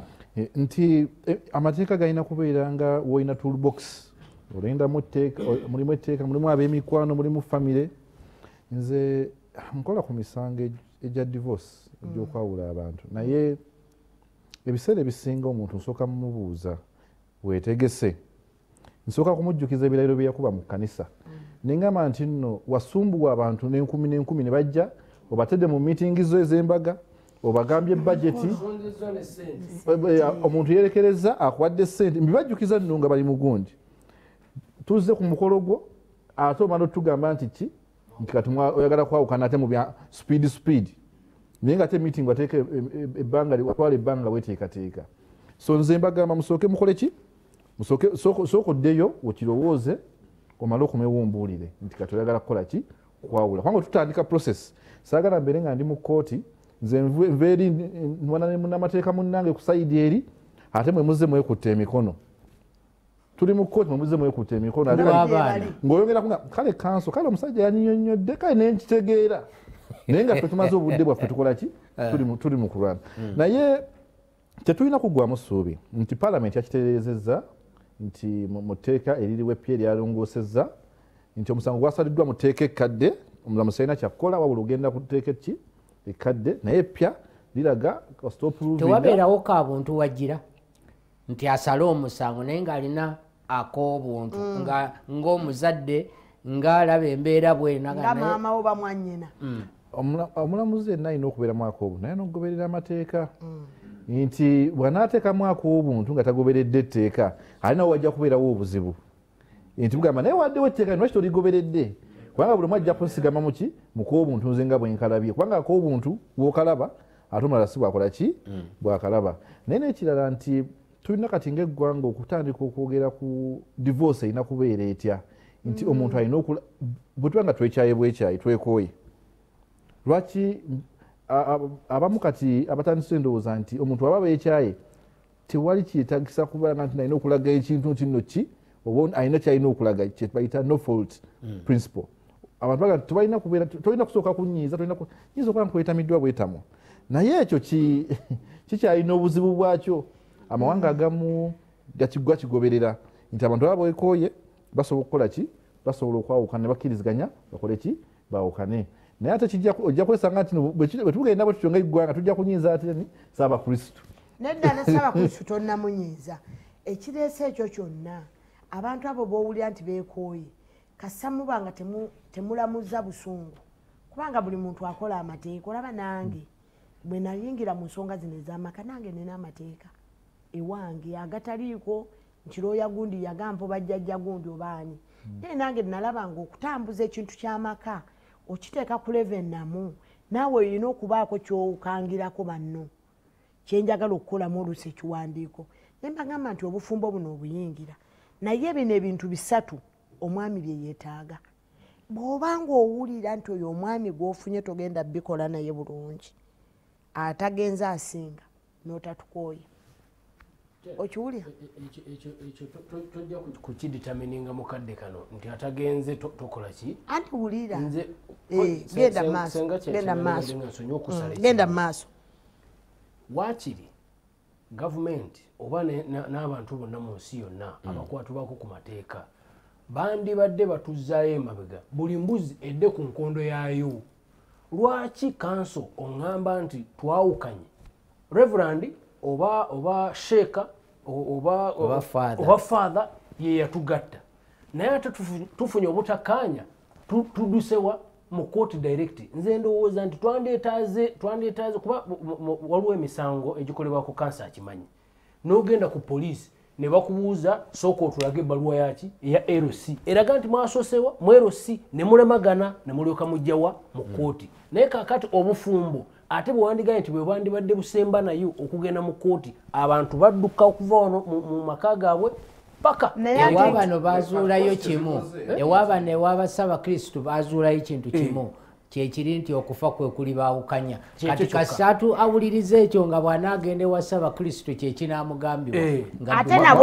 nti amateeka galina kubeera nga woolina toolbox olendamu etteeka mulimu etteeka mulimu ab'emikwano mulimu famire nze nkola ku misango egya divorce egy'okwawula abantu naye ebiseera ebisinga omuntu nsooka mumubuuza weetegese nsooka kumujjukiza ebirayiro bye yakuba mu kkanisa nengamba nti nno wasumbuwa abantu n'enkumi n'enkumi ne bajja obatedde mu miitingi zo ez'embaga obagambye bajeti omuntu yerekereza akuwadde ssente mbibajjukiza nno nga bali mu gundi tuzze ku mukolo gwo ate omala otugamba nti ki nti kati oyagala kwawukana ate mu bya speed naye nga ate meeting wateeka ebbanga watwala ebbanga weteekateeka so nze mbagamba musooke mukole ki sooka oddeyo okirowooze omale okumewumbuulire nti kati oyagala kukola ki kwawula kubanga tutandika process saagala mbeere nga ndi mu kkooti nze nveeri nwana ne munnamateeka munnange ku sayidi eri ate mwe muzze mwekutta emikono tuli mu kkooti mwe muzze mwekutta emikono ng'oyongera kunga kale kanso kale omusajja yanyinyonnyodde kale nenkitegeera naye nga ffe tumaze obudde bwaffe tukola ki tuli mu kulwana naye tetulina kuggwamu ssuubi nti paalamenti yakitereezezza nti mu tteeka eririwo eppya eryalongoosezza nti omusango gwasaliddwa mu tteeka ekkadde omulamuzi talina kyakukola wabula ogenda ku tteeka ki ekkadde naye eppya liraga tewabeerawo ka buntu wajjira nti asale omusango naye ng'alina ak'obuntu ng'omuzadde ng'alaba embeera nga maama oba mwannyina omulamuzi yenna alina okubeeramu ak'obuntu naye n'okugoberera amateeka nti bw'anaateekamu ak'obuntu nga tagoberedde etteeka alinawo wajja kubeerawo obuzibu nti bugamba naye waddewo etteeka lwaki toligoberedde kubanga buli omu ajja kusigama muki muk'obuntu nze nga bwenkalabye kubanga ak'obuntu bw'okalaba ate omulala si bwakola ki bwakalaba naye n'ekirala nti tulina kati ng'eggwanga okutandika okwogera ku divorce erina kubeera etya nti omuntu alina bwe tuba nga twekyaye bwekyayi twekooye lwaki abamu kati abatandise endowooza nti omuntu aba beekyaye tewali kyetagisa kubeera nti nalina okulaga ekintu kino ki oba alina kyalina okulaga kyebayita no fault principle abantu baga tebalina kubeera tolina kusooka kunyiiza tolina nyinza okuba nkwetamiddwa bwetamu naye ekyo kikyalina obuzibu bwakyo amawanga agamu gakigoberera nti abantu baba bwekooye basobola okukola ki basobola okwawukana ne bakkiriziganya bakole ki bawukane naye ate ojja kwesanga nti bwe tugenda bwe tutyo nga eggwanga tujja kunyiiza ate ni saabakristu nedda ne saabakristu tonnamunyiiza ekireese ekyo kyonna abantu abo b'owulira nti beekooye kassa mubanga temulamuza busungu kubanga buli muntu akola amateeka olaba nange bwe nayingira mu nsonga zino ez'amaka nange nina amateeka ewange agataliiko nkirooya gundi yagampa bajjajja gundi obaani naye nange nalabanga okutambuza ekintu ky'amaka okiteeka ku leve namu naawe olina okubaako kyowukangirako banno kyenjagala okukolamu oluusi ekiwandiiko naye mbagamba nti obufumbo buno obuyingira naye bino ebintu bisatu omwami bye yeetaaga bw'obanga owulira nti oyo omwami gw'ofunye togenda bikola naye bulungi atagenze asinga n'otatukooye okiwulira ekyo tojja kukiditamininga mukadde kano nti atagenze tokola ki anti wulira genda maaso waakiri gavumenti oba n'abantu bonna mu nsi yonna abakwatibwako ku mateeka bandibadde batuzaayo emabega buli mbuzi edde ku nkondo yaayo. Lwaki kanso oŋŋamba nti twawukanye reverand oba sheeka oba father ye yatugatta naye ate tufunye obutakkaanya tudusewa mu court direct. Nze ndowooza nti twandeetaaze kuba waliwo emisango egikolebwa ku kansa akimanyi n'ogenda ku poliisi ne bakubuuza sooka otulage ebbaluwa yaki eya LC eraga nti mwasosewa mu LC ne mulemagana ne mulyoka mujjawa mu kooti. Naye kaakati obufumbo ate bwe wandigaye nti bwe bandibadde busemba nayo okugenda mu kooti abantu badduka okuva wano mu maka gaabwe paka ewabano bazuulayo kimu ewabano ewabasaba kristu bazuulayo kintu kimu kyekiri nti okufa kwe kuli baawukanya kati kasatu awuliriza ekyo nga bw'anaagenda ewasaba kristu kyekinamugambibwa ate nabo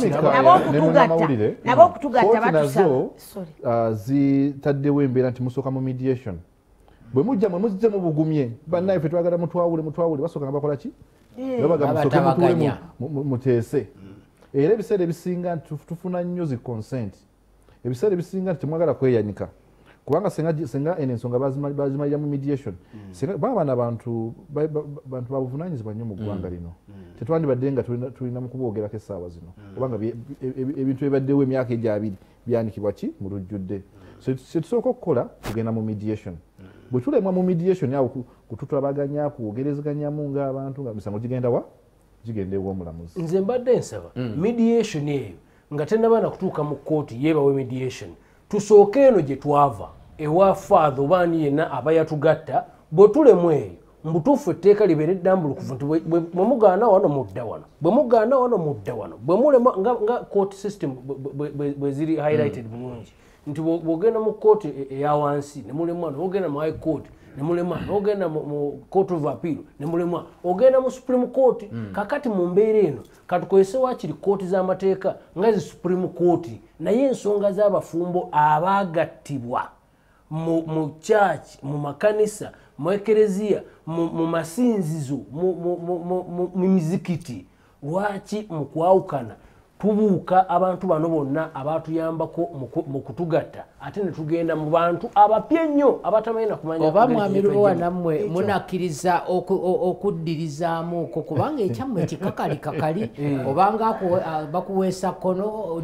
okutugatta nazo zitaddewo embeera nti musooka mu mediation bwe mujja mwe muzze mu bugumye bannaye ffe twagala mutwawule basooka nga bakola ki babaga musooke mutuule muteese. Era ebiseera ebisinga tufuna nnyo zi consent. Ebiseera ebisinga temwagala kweyanika kubanga senga eno ensonga bazimalira mu mediation baabana bantu babuvunaanyizibwa nnyo mu ggwanga lino tetwandibadde nga tulina mu kuboogerako essaawa zino kubanga ebintu ebibaddewo emyaka egyabiri byanikibwa ki mu lujjudde. Kyetusooka okukola tugenda mu mediation. Bwe tulemwa mu mediation awo kututulabaganya kwogerezeganyamu ng'abantu nga misango gigenda wa gigenda ew'omulamuzi. Nze mbadde nsaba mediation eyo nga tennaba nakutuuka mu kkooti yeebawe mediation tusooke eno gye twava ewa father oba ani yenna aba yatugatta bwe tulemu eyo mbutuufu etteeka libeera eddambulukufu nti bwe mugaana wano mudda wano bwe mugaana wano mudda wano bwe mulema nga court system bwe ziri highlighted bulungi nti bw'ogenda mu kkooti eya wansi ne mulemwa n'ogenda mu high court ne mulemwa n'ogenda mu court of appeal ne mulemwa ogenda mu supreme court. Kakati mu mbeera eno katukozese waakiri kooti z'amateeka nga zi supreme court naye ensonga z'abafumbo abaagattibwa mu church mu makanisa mu ekereziya mu masinzizo mu mizikiti lwaki mu kwawukana tubuuka abantu bano bonna abatuyambako mu kutugatta ate ne tugenda mu bantu abapya ennyo abatamanyi na kumanya oba mwami Luwa nammwe munakkiriza okuddirizaamuko kubanga ekyammwe kikalikakali obanga bakuweesa kkono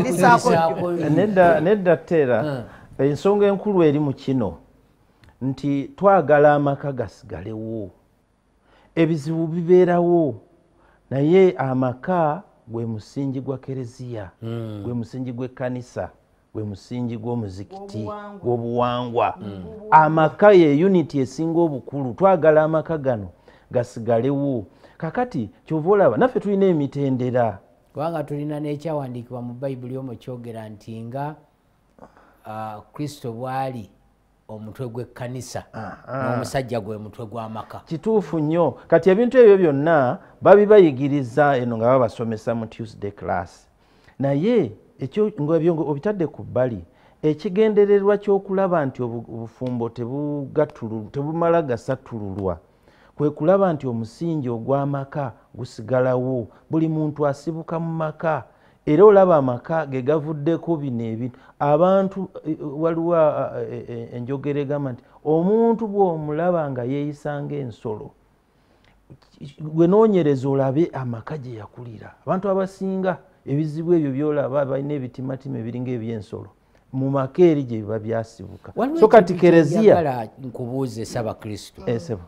nedda Teera ensonga enkulu eri mu kino nti twagala amaka gasigalewo ebizibu bibeerawo naye amaka gwe musingi gwa kereziya gwe musingi gw'ekkanisa gwe musingi gw'omuzikiti gw'obuwangwa amaka ye unity esinga obukulu twagala amaka gano gasigalewo. Kakati kyova olaba naffe tulina emitendera kubanga tulina n'ekyawandiikibwa mu bayibuli omwo kyogera nti nga kristo bw'ali omutwe gw'ekkanisa n'omusajja gwe mutwe gw'amaka. Kituufu nnyo. Kati ebintu ebyo byonna babibayigiriza eno nga babasomesa mu Tuesday class naye ekyo ng'ebyo obitadde ku bbali ekigendererwa ky'okulaba nti obufumbo tebumala gasattululwa kwe kulaba nti omusingi ogw'amaka gusigalawo buli muntu asibuka mu maka era olaba amaka ge gavuddeko bino ebintu abantu waliwo enjogera egamba nti omuntu bw'omulaba nga yeeyisanga ensolo gwe noonyereza olabe amaka gye yakulira. Abantu abasinga ebizibu ebyo byolaba balina ebitimatima ebiringa eby'ensolo mu maka eri gye biba byasibuka. So kati kereziya nkubuuze saba kristo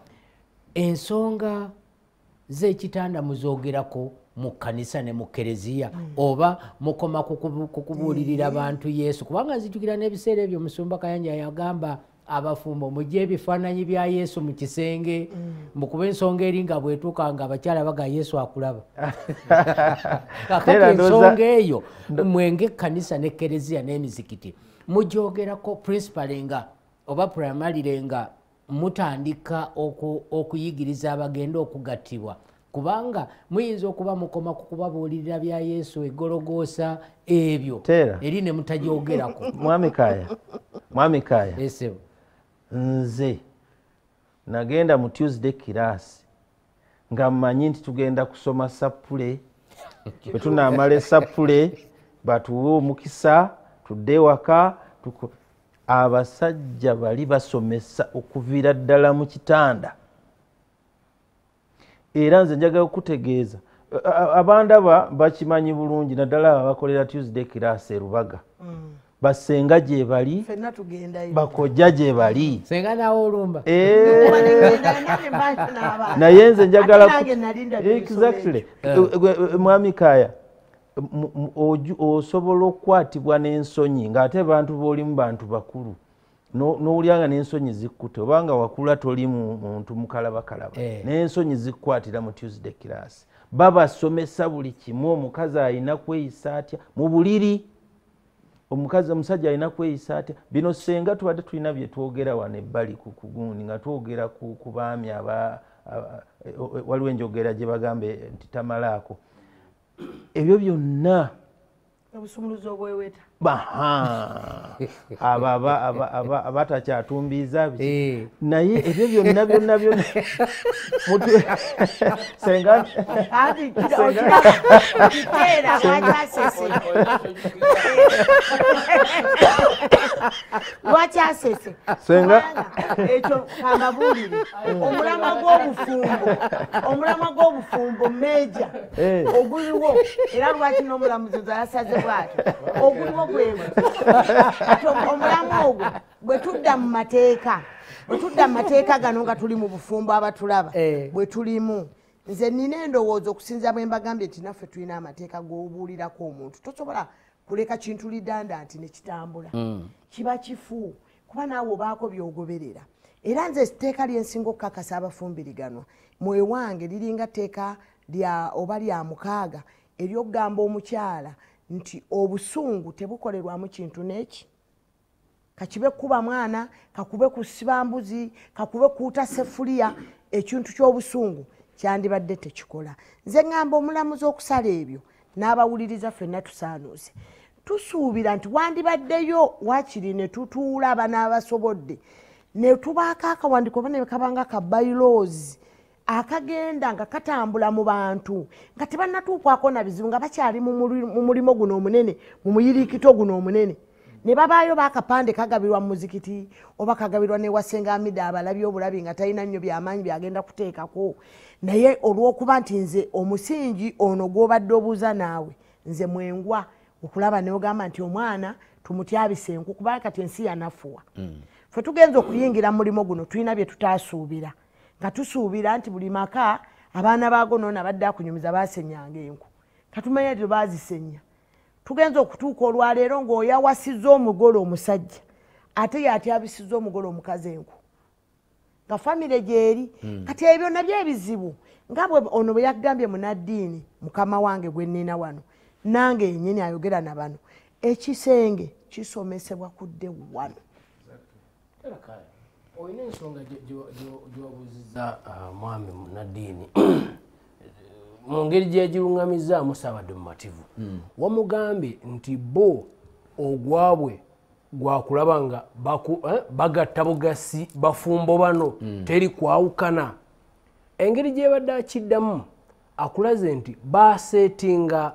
ensonga z'ekitanda muzoogerako mu kanisa ne mu kereziya oba mukoma kukubuulirira abantu Yesu kubanga nzijukira n'ebiseera ebyo Musumba Kayanja yagamba abafumbo mujje ebifaananyi bya Yesu mu kisenge mbukuba ensonga eri nga bwetuuka nga abakyala baga Yesu akulaba. Kakati ensonga eyo mwenge ekkanisa n'ekereziya n'emizikiti mujoogerako principale nga oba primarily nga mutandika okuyigiriza abagenda okugattibwa kubanga muyinza okuba mukoma kukubabuulirira bya Yesu egologoosa ebyo eri ne mutajoogerako. Mwami Kaaya nze nagenda mu Tuesday class nga mmanyi nti tugenda kusoma sapule bwe tunaamala esapule batuwe omukisa tudde waka abasajja bali basomesa okuviira ddala mu kitanda. Era nze njagala okutegeeza abandaba bakimanyi bulungi naddala abakolera Tuesday class e Rubaga. Basenga gye bali, bakojja gye bali. Senga nawo olumba. Naye nze njagala exactly mwami Kaya osobola okukwatibwa n'ensonyi ng'ate bantu b'olimu bantu bakulu n'olyanga n'ensonyi zikkute obanga wakula toli muntu mukalabakalaba n'ensonyi zikkwatira mu Tuesday class. Babasomesa buli kimu. Omukazi alina kweyisa atya mu buliri, omusajja alina kweyisa atya. Bino senga tubadde tulina bye twogera wano ebbali ku gundi nga twogera ku baami waliwo enjogera gye bagambe nti tamalaako. Ebyo byonna obusumuluzo obweweta abatakyatumbiiza naye ebyo byonna senga lwakyasese ekyo kamabuulire omulama gw'obufumbo meja oguliwo era lwaki n'omulamuzi yasaze bwatyo oguliwo gwemu omulamu ogwo bwe tudda mu mateeka gano nga tuli mu bufumbo abatulaba bwe tulimu. Nze nina endowooza okusinza bwe mbagambye nti naffe tulina amateeka g'obuulirako omuntu tosobola kuleka kintu lidanda nti nekitambula kiba kifu kuba naawe obaako byogoberera. Era nze etteeka lyensinga okukakasa abafumbiriganwa mwewange liringa tteeka oba lya mukaaga eryokugamba omukyala nti obusungu tebukolerwamu kintu neki. Kakibe kuba mwana, kakube kusiba mbuzi, kakube kuuta sefuliya, ekintu ky'obusungu kyandibadde tekikola. Nze ngamba omulamuzi okusala ebyo n'abawuliriza ffenna tusaanuuse. Tusuubira nti wandibaddeyo waakiri ne tutuula n'abasobodde ne tubaako akawandiiko oba ne kabanga ka bylaws akagenda nga katambula mu bantu nga tebannatuukwako na bizibu nga bakyali mu mulimo guno omunene mu muyiriikito guno omunene ne babaayo baakapande kagabirwa mu muzikiti oba kagabirwa newasenga amida abalabye obulabi nga talina nnyo byamaanyi byagenda kuteekako. Naye olw'okuba nti nze omusingi ono gw'obadde obuuza naawe nze mwengwa okulaba neogamba nti omwana tumutyabise enku kubanga kati ensi yanafuwa. Ffe tugenza okuyingira mu mulimo guno tulina bye tutaasuubira nga tusuubira nti buli maka abaana baago noona badde akunyumiza baasenyanga enku katumanya nti baazisenya. Tugenza okutuuka olwaleero ng'oyawasizza omugole omusajja ate yatyabisizza omugole omukazi enku nga famire gyeri kati ebyo nabyo ebizibu nga bwe ono bwe yagambye munaddiini mukama wange gwe nnina wano nange yennyini ayogera na bano ekisenge kisomesebwa kudde wano. Oyina ensonga gy'obuuzizza mwami munaddiini mu ngeri gyegirungamizaamu saabadde mumativu wamugambye nti bo ogwabwe gwakulaba nga bagatta bugasi bafumbo bano teri kwawukana. Engeri gyebadde akiddamu akulaze nti baaseetinga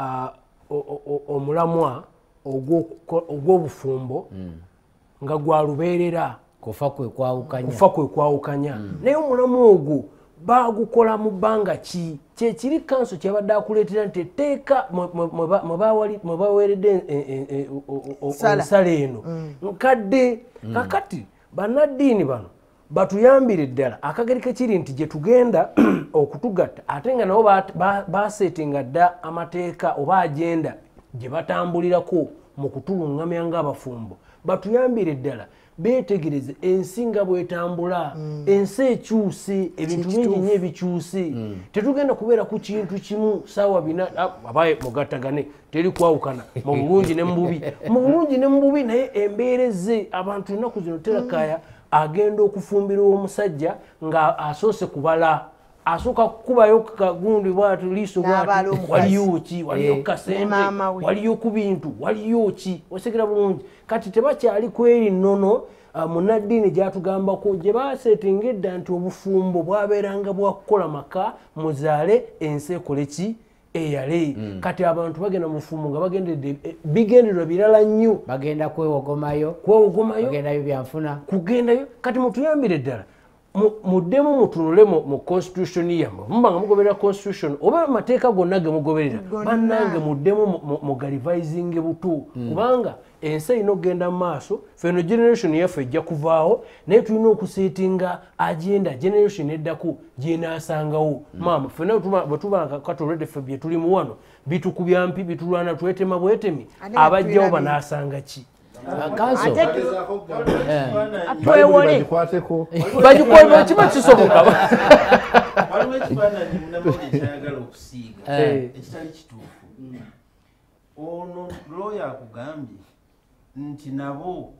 omulamwa ogw'obufumbo nga gwa lubeerera kufa kwe kwawukanya naye omulamu ogwo bagukola mu bbanga ki kyekiri kanso kyabadde akuleetera nti etteeka mwe baweeredde ensala eno nkadde kakati bannaddiini bano batuyambire ddala akageri kekiri nti gye tugenda okutugatta ate nga nabo baseetinga dda amateeka oba agenda gye batambulirako mu kutulungamya ng'abafumbo batuyambire ddala beetegereze ensi nga bwetambula ensi ekyuse ebintu bingi nnyo ebikyuse tetugenda kubeera ku kintu kimu saawa bina abaye mugattagane teri kwawukana mu bulungi ne mu bubi naye embeereze abantu ennaku zino Terakaya agenda okufumbira omusajja nga asoose kubala asooka kukubayo kagundi bwatu liiso bwatu waliyo ki waliyo kasente waliyo ku bintu waliyo ki osekera bulungi kati tebakyali kweri nnono munaddiini gyatugambako gye baaseetingedda nti obufumbo bwabeeranga bwakukola maka muzaale ensi ekole ki eyale kati abantu bagenda mu bufumbo nga bagendedde bigendererwa birala nnyo bagenda kwewogomayo bagendayo byanfuna kugendayo kati mutuyambire ddala muddemu mutunule mu constitution yammwe muba nga mugoberera constitution oba amateeka gonna ge mugoberera bannange muddemu mugalivisinge butu kubanga ensi erina okugenda mu maaso feno generation yaffe ejja kuvaawo naye tulina okuseetinga agenda generation eddaku gyenaasangawo maama fena bwe tuba katolede ffe bye tulimu wano bitukubya mpi bitulwana twetema bwetemi abajjawo banaasanga ki bagikwolera kiba kisoboka waliwo ekifaananyi munamawulire kyayagala okusiiga ekitali kituufu ono looya akugambye nti nabo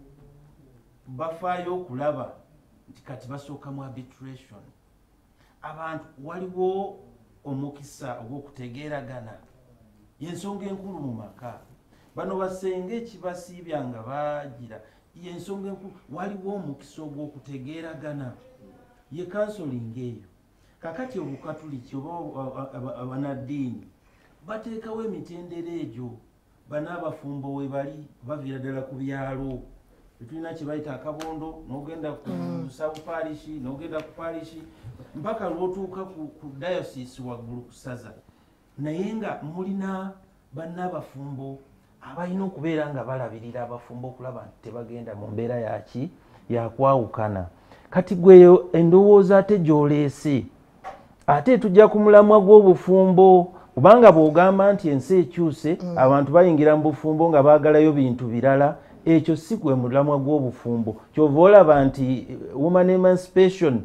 bafaayo okulaba nti kati basooka mu arbitration abantu waliwo omukisa ogw'okutegeeragana yensonga enkulu mu maka bano basenge ekibasiibya nga bagira yensonga enkulu waliwo omukisa ogw'okutegeeragana ye counseling eyo kakati obukatuliki oba abanaddiini bateekawo emitendera egyo banaabafumbo we bali baviira ddala ku byalo tulina kye bayita akabondo n'ogenda ku south parishi n'ogenda ku parishi mpaka lw'otuuka ku diocese waggulu ku saza naye nga mulina bannaabafumbo abalina okubeera nga balabirira abafumbo okulaba nti tebagenda mu mbeera yaki yakwawukana kati gweyo endowooza ate gy'oleese ate tujja ku mulamwa gw'obufumbo kubanga bw'ogamba nti ensi ekyuse abantu bayingira mu bufumbo nga baagalayo bintu birala ekyo si gwe mulamwa gw'obufumbo kyova olaba nti woman emancipation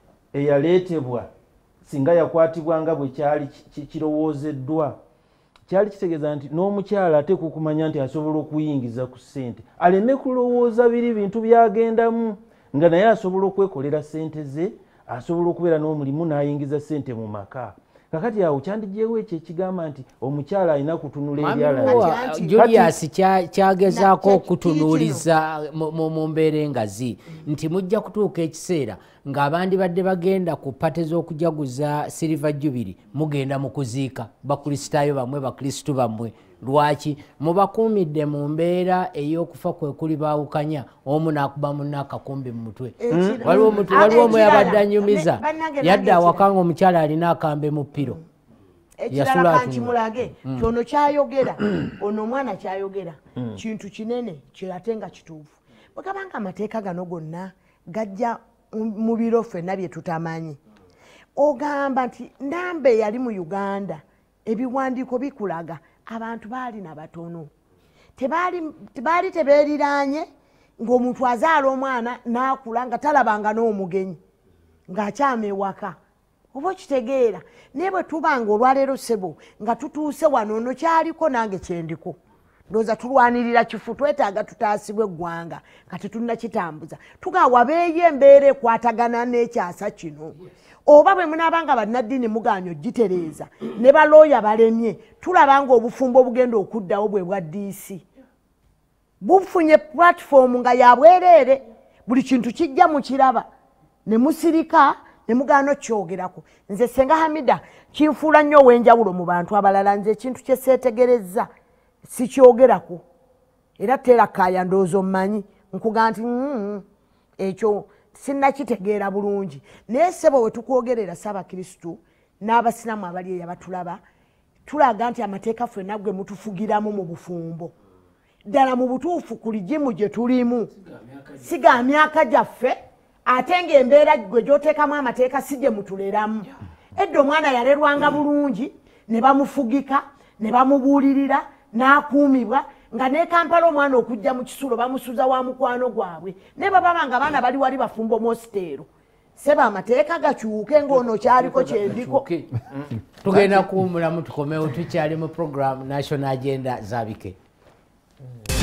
eyaleetebwa singa yakwatibwa nga bwe kyali kirowoozeddwa kyali kitegeeza nti n'omukyala ate kukumanya nti asobola okuyingiza ku ssente aleme kulowooza biri bintu byagendamu nga naye asobola okwekolera ssente ze asobola okubeera n'omulimu n'ayingiza ssente mu maka kakati awo kyandijeewo ekyo ekigamba nti omukyala alina kutunula ebyala Julius kyagezaako okutunuuliza mu mbeera engazi nti mujja kutuuka ekiseera ng'abandi badde bagenda ku pate z'okujaguza silver jubilee mugenda mu kuziika bakristaayo bammwe bakristu bammwe lwaki mubakuumidde mu mbeera ey'okufa kwe kuli baawukanya omu n'akuba munne akakumbi mu mutwe waliwo omwe yabadde anyumiza yadda awaka nga omukyala alina akambe mu ppiro ekirala kankimulage kyono kyayogera ono omwana kyayogera kintu kinene kirate nga kituufu bwegabanga amateeka gano gonna gajja mu biro ffenna bye tutamanyi ogamba nti Nambe yali mu Uganda ebiwandiiko bikulaga abantu baali nabatono tebaali tebeeriranye ng'omuntu azaala omwana n'akula nga talabanga n'omugenyi ng'akyama ewaka oba okitegeera naye bwe tubanga olwaleero ssebo nga tutuuse wano ono kyaliko nange kyendiko ndowooza tulwanirira kifu twetaaga tutaasibwa eggwanga nga tetulina kitambuza tugawabeeyo embeera ekwatagana n'ekyasa kino oba bwe munaabanga bannaddiini mugaanyo ogitereeza ne balooya balemye tulaba nga obufumbo bugenda okuddawo bwe bwa DC bufunye platform nga yabwereere buli kintu kijja mu kiraba ne musirika ne mugaano kyogerako nze Senga Hamida kinfuula nnyo ow'enjawulo mu bantu abalala nze ekintu kye seetegerezza sikyogerako era terakaya ndowooza omumanyi nkuga nti ekyo sinnakitegeera bulungi naye ssebo we tukwogerera Ssaabakristu n'abasiraamu abali eyo abatulaba tulaga nti amateeka ffenna gwe mutufugiramu mu bufumbo ddala mu butuufu ku ligimu gye tulimu si ga myaka gyaffe ate ng'embeera gwe gy'oteekamu amateeka si gye mutuleramu edda omwana yalerwanga bulungi ne bamufugika ne bamubuulirira n'akuumibwa nga ne Kampala omwana okujja mu kisulo bamusuza wa mukwano gwabwe ne babanga abaana bali wali bafumbo mositeero seba amateeka gakyuke ng'ono kyaliko kyendiko tugenda kuwumulamu tukomewo tukyali mu program National Agenda Zabike.